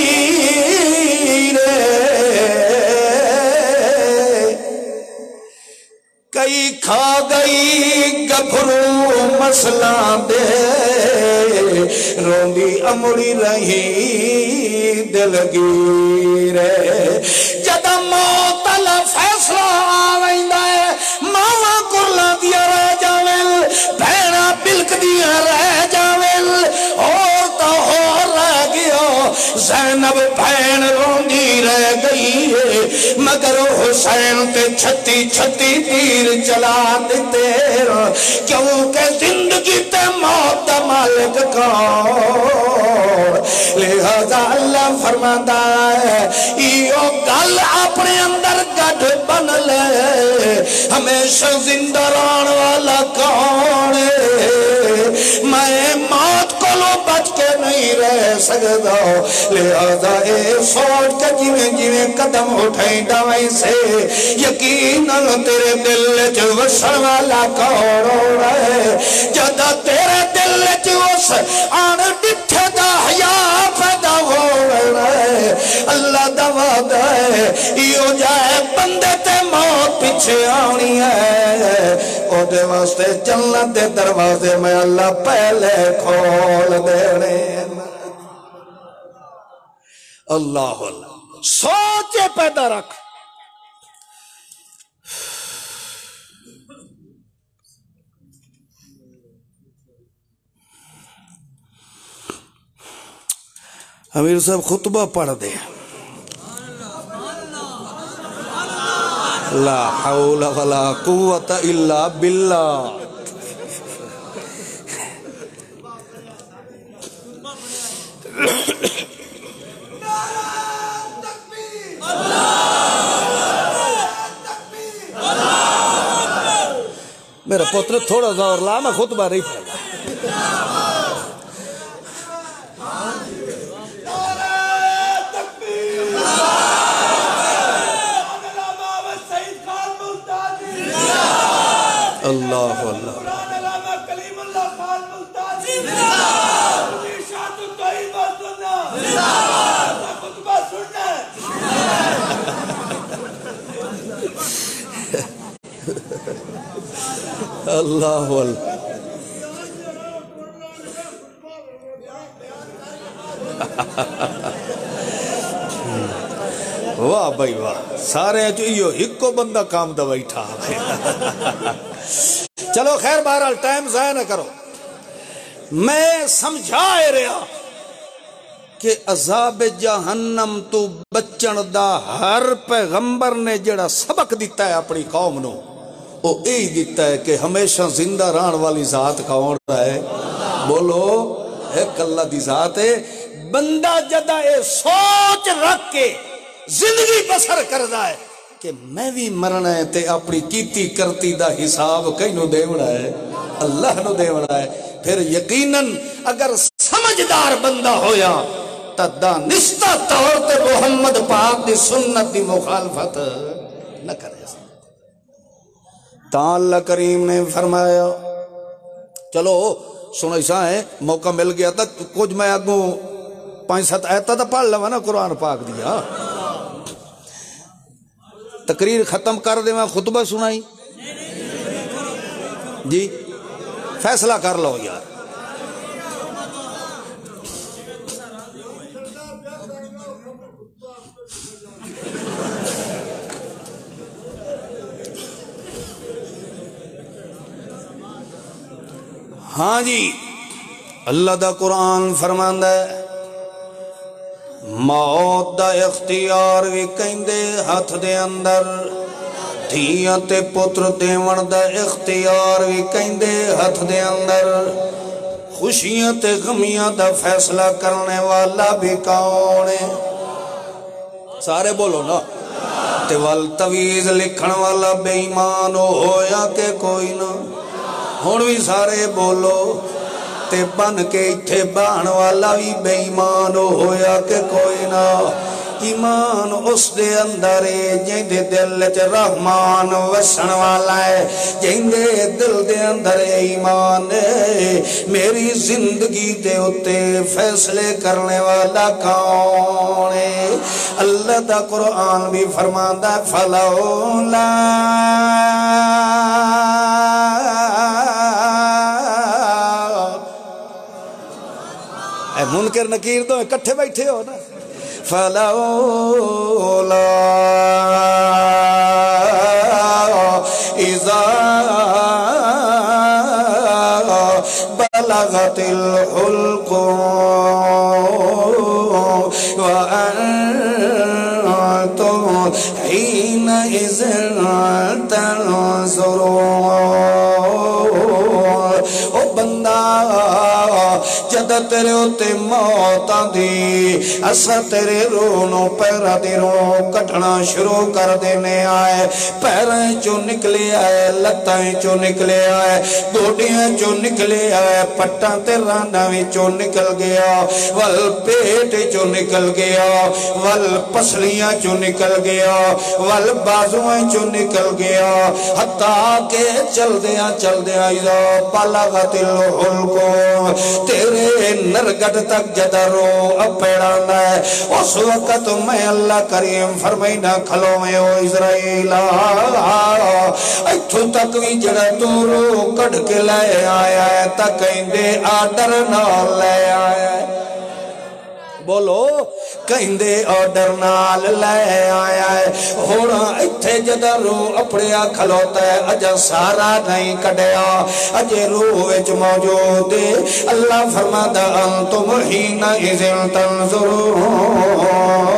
چیرے کئی کھا گئی گبھرو وصلان دے روندی امڑی رہی دلگیرے جدہ موت اللہ فیصلہ آوائندہ ہے ماما کرلا دیا رہ جاویل بھیڑا بلک دیا رہ جاویل اور تو ہو رہ گیا زینب بھین روندی رہ گئی ہے مگر حسین تے چھتی چھتی تیر چلا دیتے کیونکہ زندگی تے موت دا مالک کون لہذا اللہ فرماتا ہے ایو گل اپنے اندر گڑھ بن لے ہمیشہ زندہ رہن والا کون ہے میں موت کو لو بچ کے نہیں رہ سکتا لہذا اے سوچ کے جیویں قدم اٹھائیں دوائی سے یقیناً تیرے دل جو وسن والا کون ہو رہا ہے جدہ تیرے دل جو اس آن ڈٹھے دا حیاء پیدا ہو رہا ہے اللہ دا وعدہ ہے ایو جائے بندے تے موت پیچھے آنی ہے او دے واسطے جنت دے دروازے میں اللہ پہلے کھول دینے اللہ اللہ سوچے پیدا رکھ امیر صاحب خطبہ پڑھ دے لا حول ولا قوت الا باللہ میرا پتر تھوڑا زور لا میں خطبہ نہیں پڑھا اللہ اللہ اللہ اللہ واہ بھائی واہ سارے جو ایک کو بندہ کام دا بیٹھا چلو خیر بہرحال ٹائم ضائع نہ کرو میں سمجھائے رہا کہ عذاب جہنم تو بچن دا ہر پیغمبر نے جڑا سبق دیتا ہے اپنی قوم نو وہ یہی دیتا ہے کہ ہمیشہ زندہ رہن والی ذات کون ہے بولو ایک اللہ دی ذات ہے بندہ جدہ اے سوچ رکھ کے زندگی بسر کردا ہے کہ میں بھی مرنا ہے تے اپنی کیتی کرتی دا حساب کئی نو دیونا ہے اللہ نو دیونا ہے پھر یقیناً اگر سمجھدار بندہ ہویا تا دانستہ طور تے محمد پاک دی سنت دی مخالفت نہ کرے تا اللہ کریم نے فرمایا چلو سنو ایسا ہے موقع مل گیا تھا کچھ میں آگوں 5-7 آیتہ تا پڑھ لوا نا قرآن پاک دیا تقریر ختم کر دے میں خطبہ سنائی جی فیصلہ کر لو یار ہاں جی اللہ دا قرآن فرماندا ہے موت دا اختیار بھی کہندے ہاتھ دے اندر دھیاں تے پتر دیون دا اختیار بھی کہندے ہاتھ دے اندر خوشیاں تے غمیاں دا فیصلہ کرنے والا بھی کون ہے سارے بولو نا تے والتویز لکھن والا بے ایمان ہویا کہ کوئی نہ ہون بھی سارے بولو تے بن کے اتھے بان والا بھی بے ایمان ہویا کہ کوئی نہ ایمان اس دے اندر ہے جن دے دل چ رحمان وسن والا ہے جن دے دل دے اندر ایمان ہے میری زندگی دے اتے فیصلے کرنے والا کون ہے اللہ دا قرآن بھی فرماندا فلولا منکر نکیر تو اکٹھے بیٹھے ہو نا فلولا اذا بلغت الحلقوم وأنتم حينئذ تنظرون او بندہ جد تیرے ہوتے موت آدھی اسا تیرے رونو پیرہ دی رو کٹنا شروع کر دینے آئے پیریں چو نکلے آئے لتائیں چو نکلے آئے گوڑیاں چو نکلے آئے پٹاں تیرہ نوی چو نکل گیا وال پیٹ چو نکل گیا وال پسلیاں چو نکل گیا وال بازویں چو نکل گیا حتیٰ کہ چل دیا اذا بلغت الحلقوم تیرے نرگڑ تک جدرو اپیڑانا ہے اس وقت میں اللہ کریم فرمائینا کھلو میں او اسرائیل ایتھو تک بھی جڑا تو رو کڑ کے لے آیا ہے تک اندے آڈر نہ لے آیا ہے بولو کہندے آڈر نال لے آیا ہے ہونا اتھے جدہ رو اپڑیا کھلوتا ہے اجا سارا نہیں کڑیا اجے رو وچ موجود ہے اللہ فرماتا انتم حینئذ تنظرون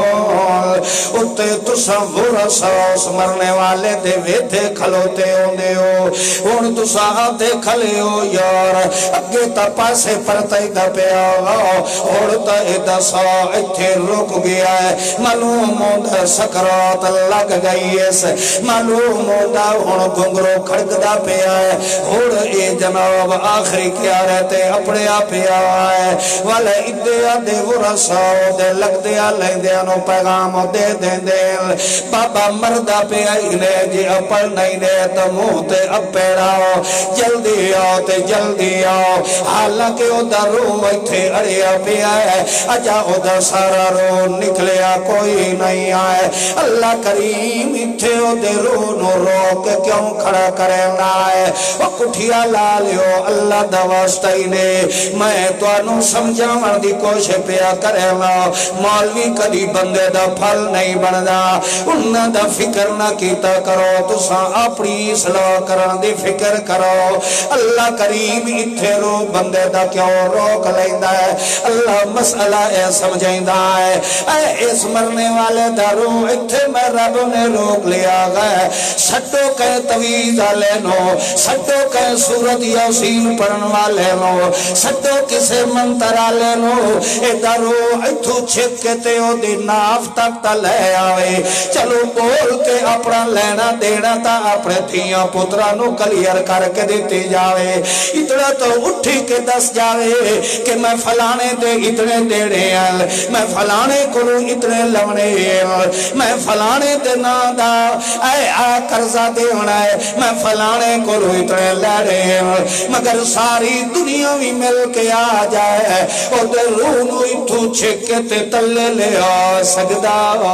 اتے تصور ساس مرنے والے دے ویدے کھلوتے ہوندے ہو ہون تسا آتے کھلے ہو یار اگے تا پاسے پرتائی دا پہ آگا اور تا ایدہ سا اتھے رک گیا ہے معلوم ہوندہ سکرات لگ گئی ہے معلوم ہوندہ ہون گھنگرو کھڑک دا پہ آئے اور اے جناب آخری کیا رہتے اپنے پہ آئے والے ادھے آدھے ورساؤ دے لگ دیا لیں دیا نو پیغام دے دیں دے بابا مردہ پہ آئینے جی اپر نہیں دے تو موتے اب پیڑاؤ جلدی آؤ تے جلدی آؤ حالانکہ او در رو بیٹھے اڑیا پہ آئے اجا او در سارا رو نکلیا کوئی نہیں آئے اللہ کریم اتھے او در رو نو روک کیوں کھڑا کرے نہ آئے وہ کٹھیا لالیو اللہ دواستی نے میں تو انو سمجھا مردی کوشے پیا کرے نا مولوی کدی بندے دا پھل نہیں بندا انہاں دا فکر نہ کیتا کرو تساں اپنی اصلاح کرن دی فکر کرو اللہ کریم اتھے رو بندے دا کیوں روک لیندا ہے اللہ مسئلہ اے سمجھائندہ ہے اے اس مرنے والے دا رو اتھے میں رب نے روک لیا گئے سٹو کہیں تویز آلے نو سٹو کہیں سورت یاسین پڑھن والے نو سٹو کسے منتر آلے نو اے دا رو اتھو چھک کے تے او دی ناف تک تا لے آوے چلو بول کے اپنا لینا دینا تا اپنے تھیاں پترہ نو کلیر کر کے دیتی جاوے اتنا تو اٹھی کے دس جاوے کہ میں فلانے دے اتنے دیڑے ہیں میں فلانے کروں اتنے لونے ہیں میں فلانے دے نادا اے کرزہ دے ہونا ہے میں فلانے کروں اتنے لڑے ہیں مگر ساری دنیا بھی مل کے آ جائے او دے رونو اتھو چھکے تے تلے لے آ سکدا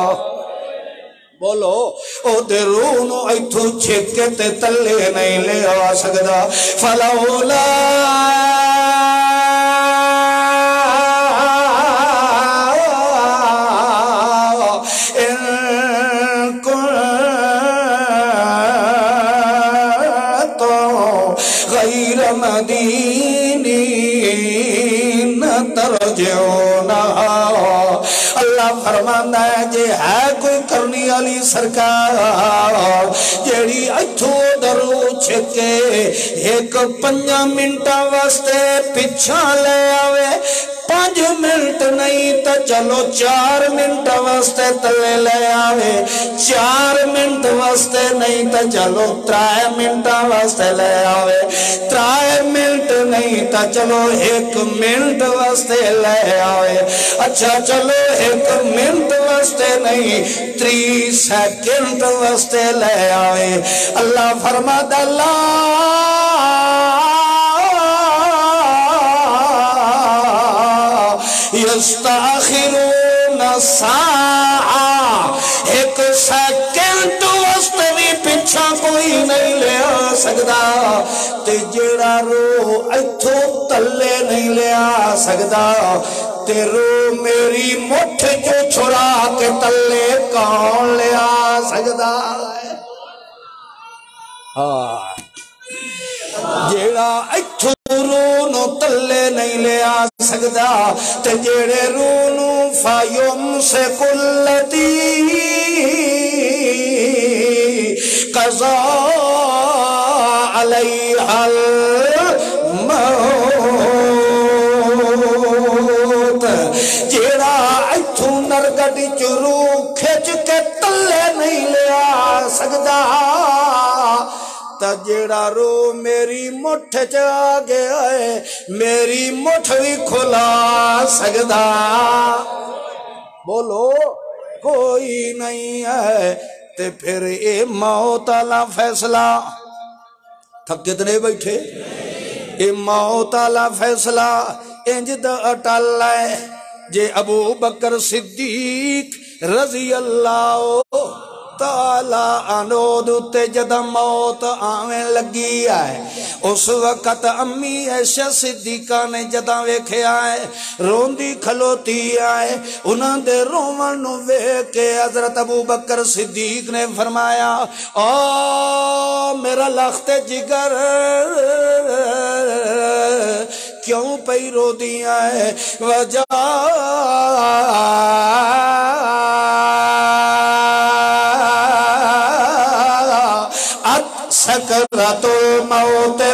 بولو او دے رونو اتھو چھکے تے تلے نہیں لے آ سکدا فلولا مدینین ترجعونا اللہ فرمانا ہے جے ہے کوئی کرنی علی سرکار جیڑی اتھو درو چھکے ایک 5 منٹا واسطے پچھا لے آوے 5 منٹ نہیں تا چلو 4 منٹ واسطے تلے لے آوے 4 منٹ واسطے نہیں تا چلو 3 منٹ واسطے لے آوے 3 منٹ نہیں تا چلو 1 منٹ واسطے لے آوے اچھا چلو 1 منٹ واسطے نہیں 3 سیکنڈ واسطے لے آوے اللہ فرماتا اللہ یستاخرون ساعہ 1 سیکنڈ واسطے بھی پچھا کوئی نہیں لیا سکدا تے جڑا رو ایتھوں تلے نہیں لیا سکدا تے رو میری مٹھ جو چھڑا کے تلے کون لیا سکدا جیڑا ایتھوں رو نو تلے نہیں لیا سکدا تے جیڑے رو نو فایوم سے کلتی قضا علیہ الموت جیڑا ایتھوں نرگڑی چرو کھچ کے تلے نہیں لیا سکدا تا جیڑا رو میری مٹھ چا گیا ہے میری مٹھ بھی کھلا سکدا بولو کوئی نہیں ہے تے پھر اے موت والا فیصلہ تھک کتنے بیٹھے اے موت والا فیصلہ انج دا اٹل ہے جے ابو بکر صدیق رضی اللہ تعالیٰ عنہ دوتے جدہ موت آویں لگی آئے اس وقت امی عائشہ صدیقہ نے جدہ ویکھے آئے روندی کھلوتی آئے انہاں دے رومن ویکھے حضرت ابو بکر صدیق نے فرمایا میرا لخت جگر کیوں پئی رو دیا ہے وجہ سکرات الموت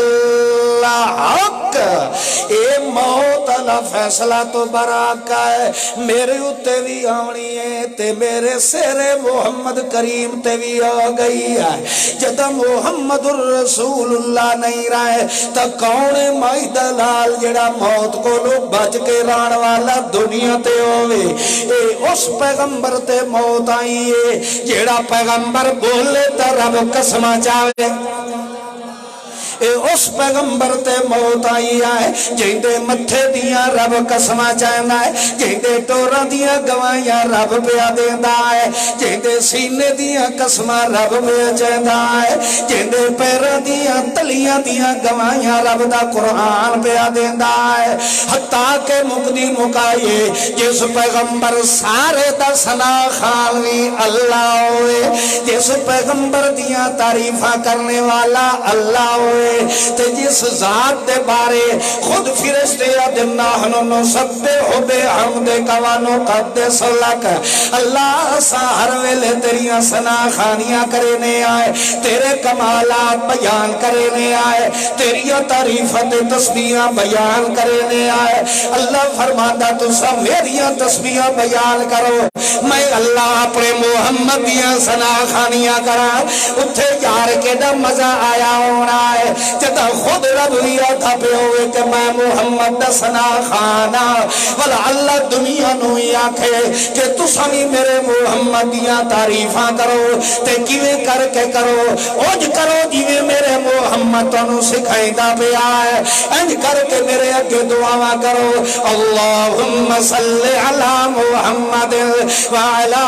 بالحق اے موت اللہ فیصلہ تو براکہ ہے میرے اتے بھی آنی ہے تے میرے سیر محمد کریم تے بھی آگئی ہے جدہ محمد الرسول اللہ نہیں رہے تا کون مائی دلال جڑا موت کو لو بچ کے ران والا دنیا تے ہوئے اے اس پیغمبر تے موت آئی ہے جڑا پیغمبر بولے تا رب قسمہ چاہے اے اس پیغمبر تے موت آئی آئے جہندے متھے دیاں رب قسمہ چاہنا ہے جہندے ٹورا دیاں گوائیاں رب پیا دیندہ ہے جہندے سینے دیاں قسمہ رب پیا چاہنا ہے جہندے پیرا دیاں تلیاں دیاں گوائیاں رب دا قرآن پیا دیندہ ہے حتیٰ کہ مقدی مکائے جس پیغمبر سارے دا سنا خالوی اللہ ہوئے جس پیغمبر دیاں تعریفہ کرنے والا اللہ ہوئے تے جس ذات دے بارے خود فرشتے ادناہنو نو سبے ہو بے حمد کوانو قدس لک اللہ ساہر ویلے تیریاں سنا خانیاں کرینے آئے تیرے کمالات بیان کرینے آئے تیریاں تعریفت تسبیحاں بیان کرینے آئے اللہ فرماندہ تو سب میریاں تسبیحاں بیان کرو میں اللہ اپنے محمد دیاں سنا خانیاں کرا اتھے جار کے دا مزہ آیا ہونا ہے جتا خود رب لیا تھا پہ ہوئے کہ میں محمد دا سنا خانا والا اللہ دنیا نوئی آکھے کہ تو سمی میرے محمد دیاں تعریفاں کرو تے کیویں کر کے کرو اوج کرو جیویں میرے محمد تنو سکھائی دا پہ آئے انج کر کے میرے اگے دعاواں کرو اللہم صلی علی محمد وعلا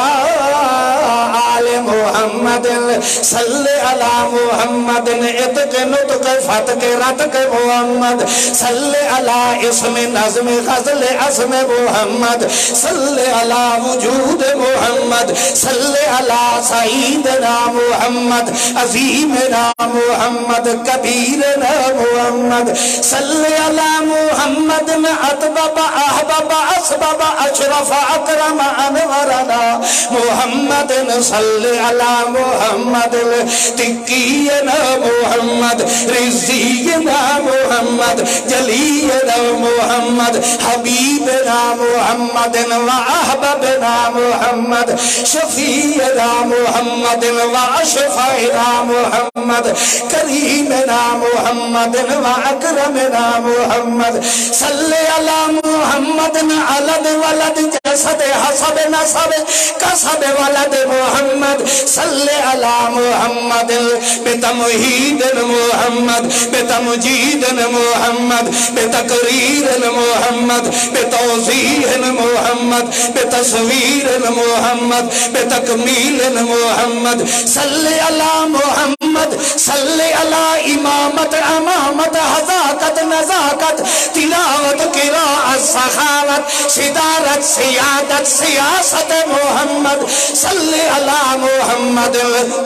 آل محمد صلی علی محمد اتق نتق فتق رتق محمد صلی علی اسم نظم غزل اسم محمد صلی علی وجود محمد صلی علی سعیدنا محمد عظیمنا محمد کبیرنا محمد صلی علی محمد اطبب احبب اسبب اشرف اکرم انورنا محمد صلی علی محمد تقینا محمد رزینا محمد جلینا محمد حبیبنا محمد واحببنا محمد شفیعنا محمد واشفعنا محمد کریمنا محمد واکرمنا محمد صلی علی محمد علد ولد جسد حسب نسب کسب ولد محمد صلی علی محمد بتمہید محمد بتمجید محمد بتقریر محمد بتوضیح محمد بتصویر محمد بتکمیل محمد صلی علی محمد صلی علی امامت امامت حذاقت نزاقت تلاوت قراءت سخاوت صدارت سیادت سیاست محمد صلی علی محمد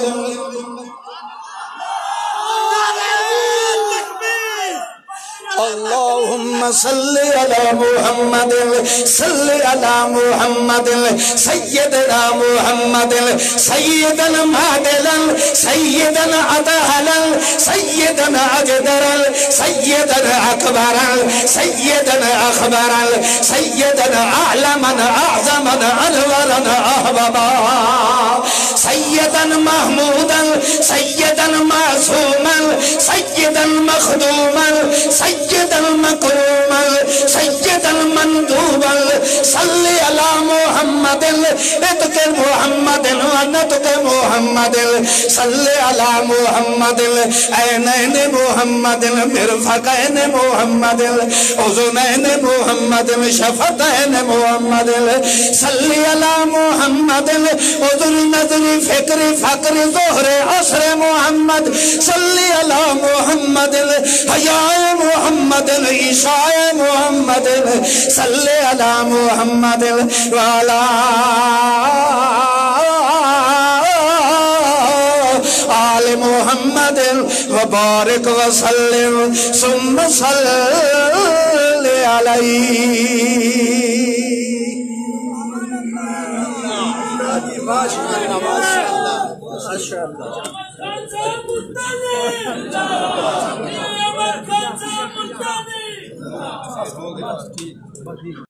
اللهم صل على محمد صل على محمد سيدنا محمد سيدنا معدلا سيدنا عدلا سيدنا أجدرا سيدنا أكبرا سيدنا أخبرا سيدنا أعلما أعظما أنورا أهببا سيدا محمودا سيدا معصوما سيدا مخدوما سيدا مكروما سيدا مندوبا صل على محمد اتق محمد ونتق محمد صل على محمد عينين محمد مرفقين محمد اذنين محمد شفتين محمد صل على محمد اذن نظر فکر فقر ظہر عصر محمد صلی علی محمد حیاء محمد عشاء محمد صلی علی محمد وعلا آل محمد وبارک وسلم ثم صلی علیہ ماشاءاللہ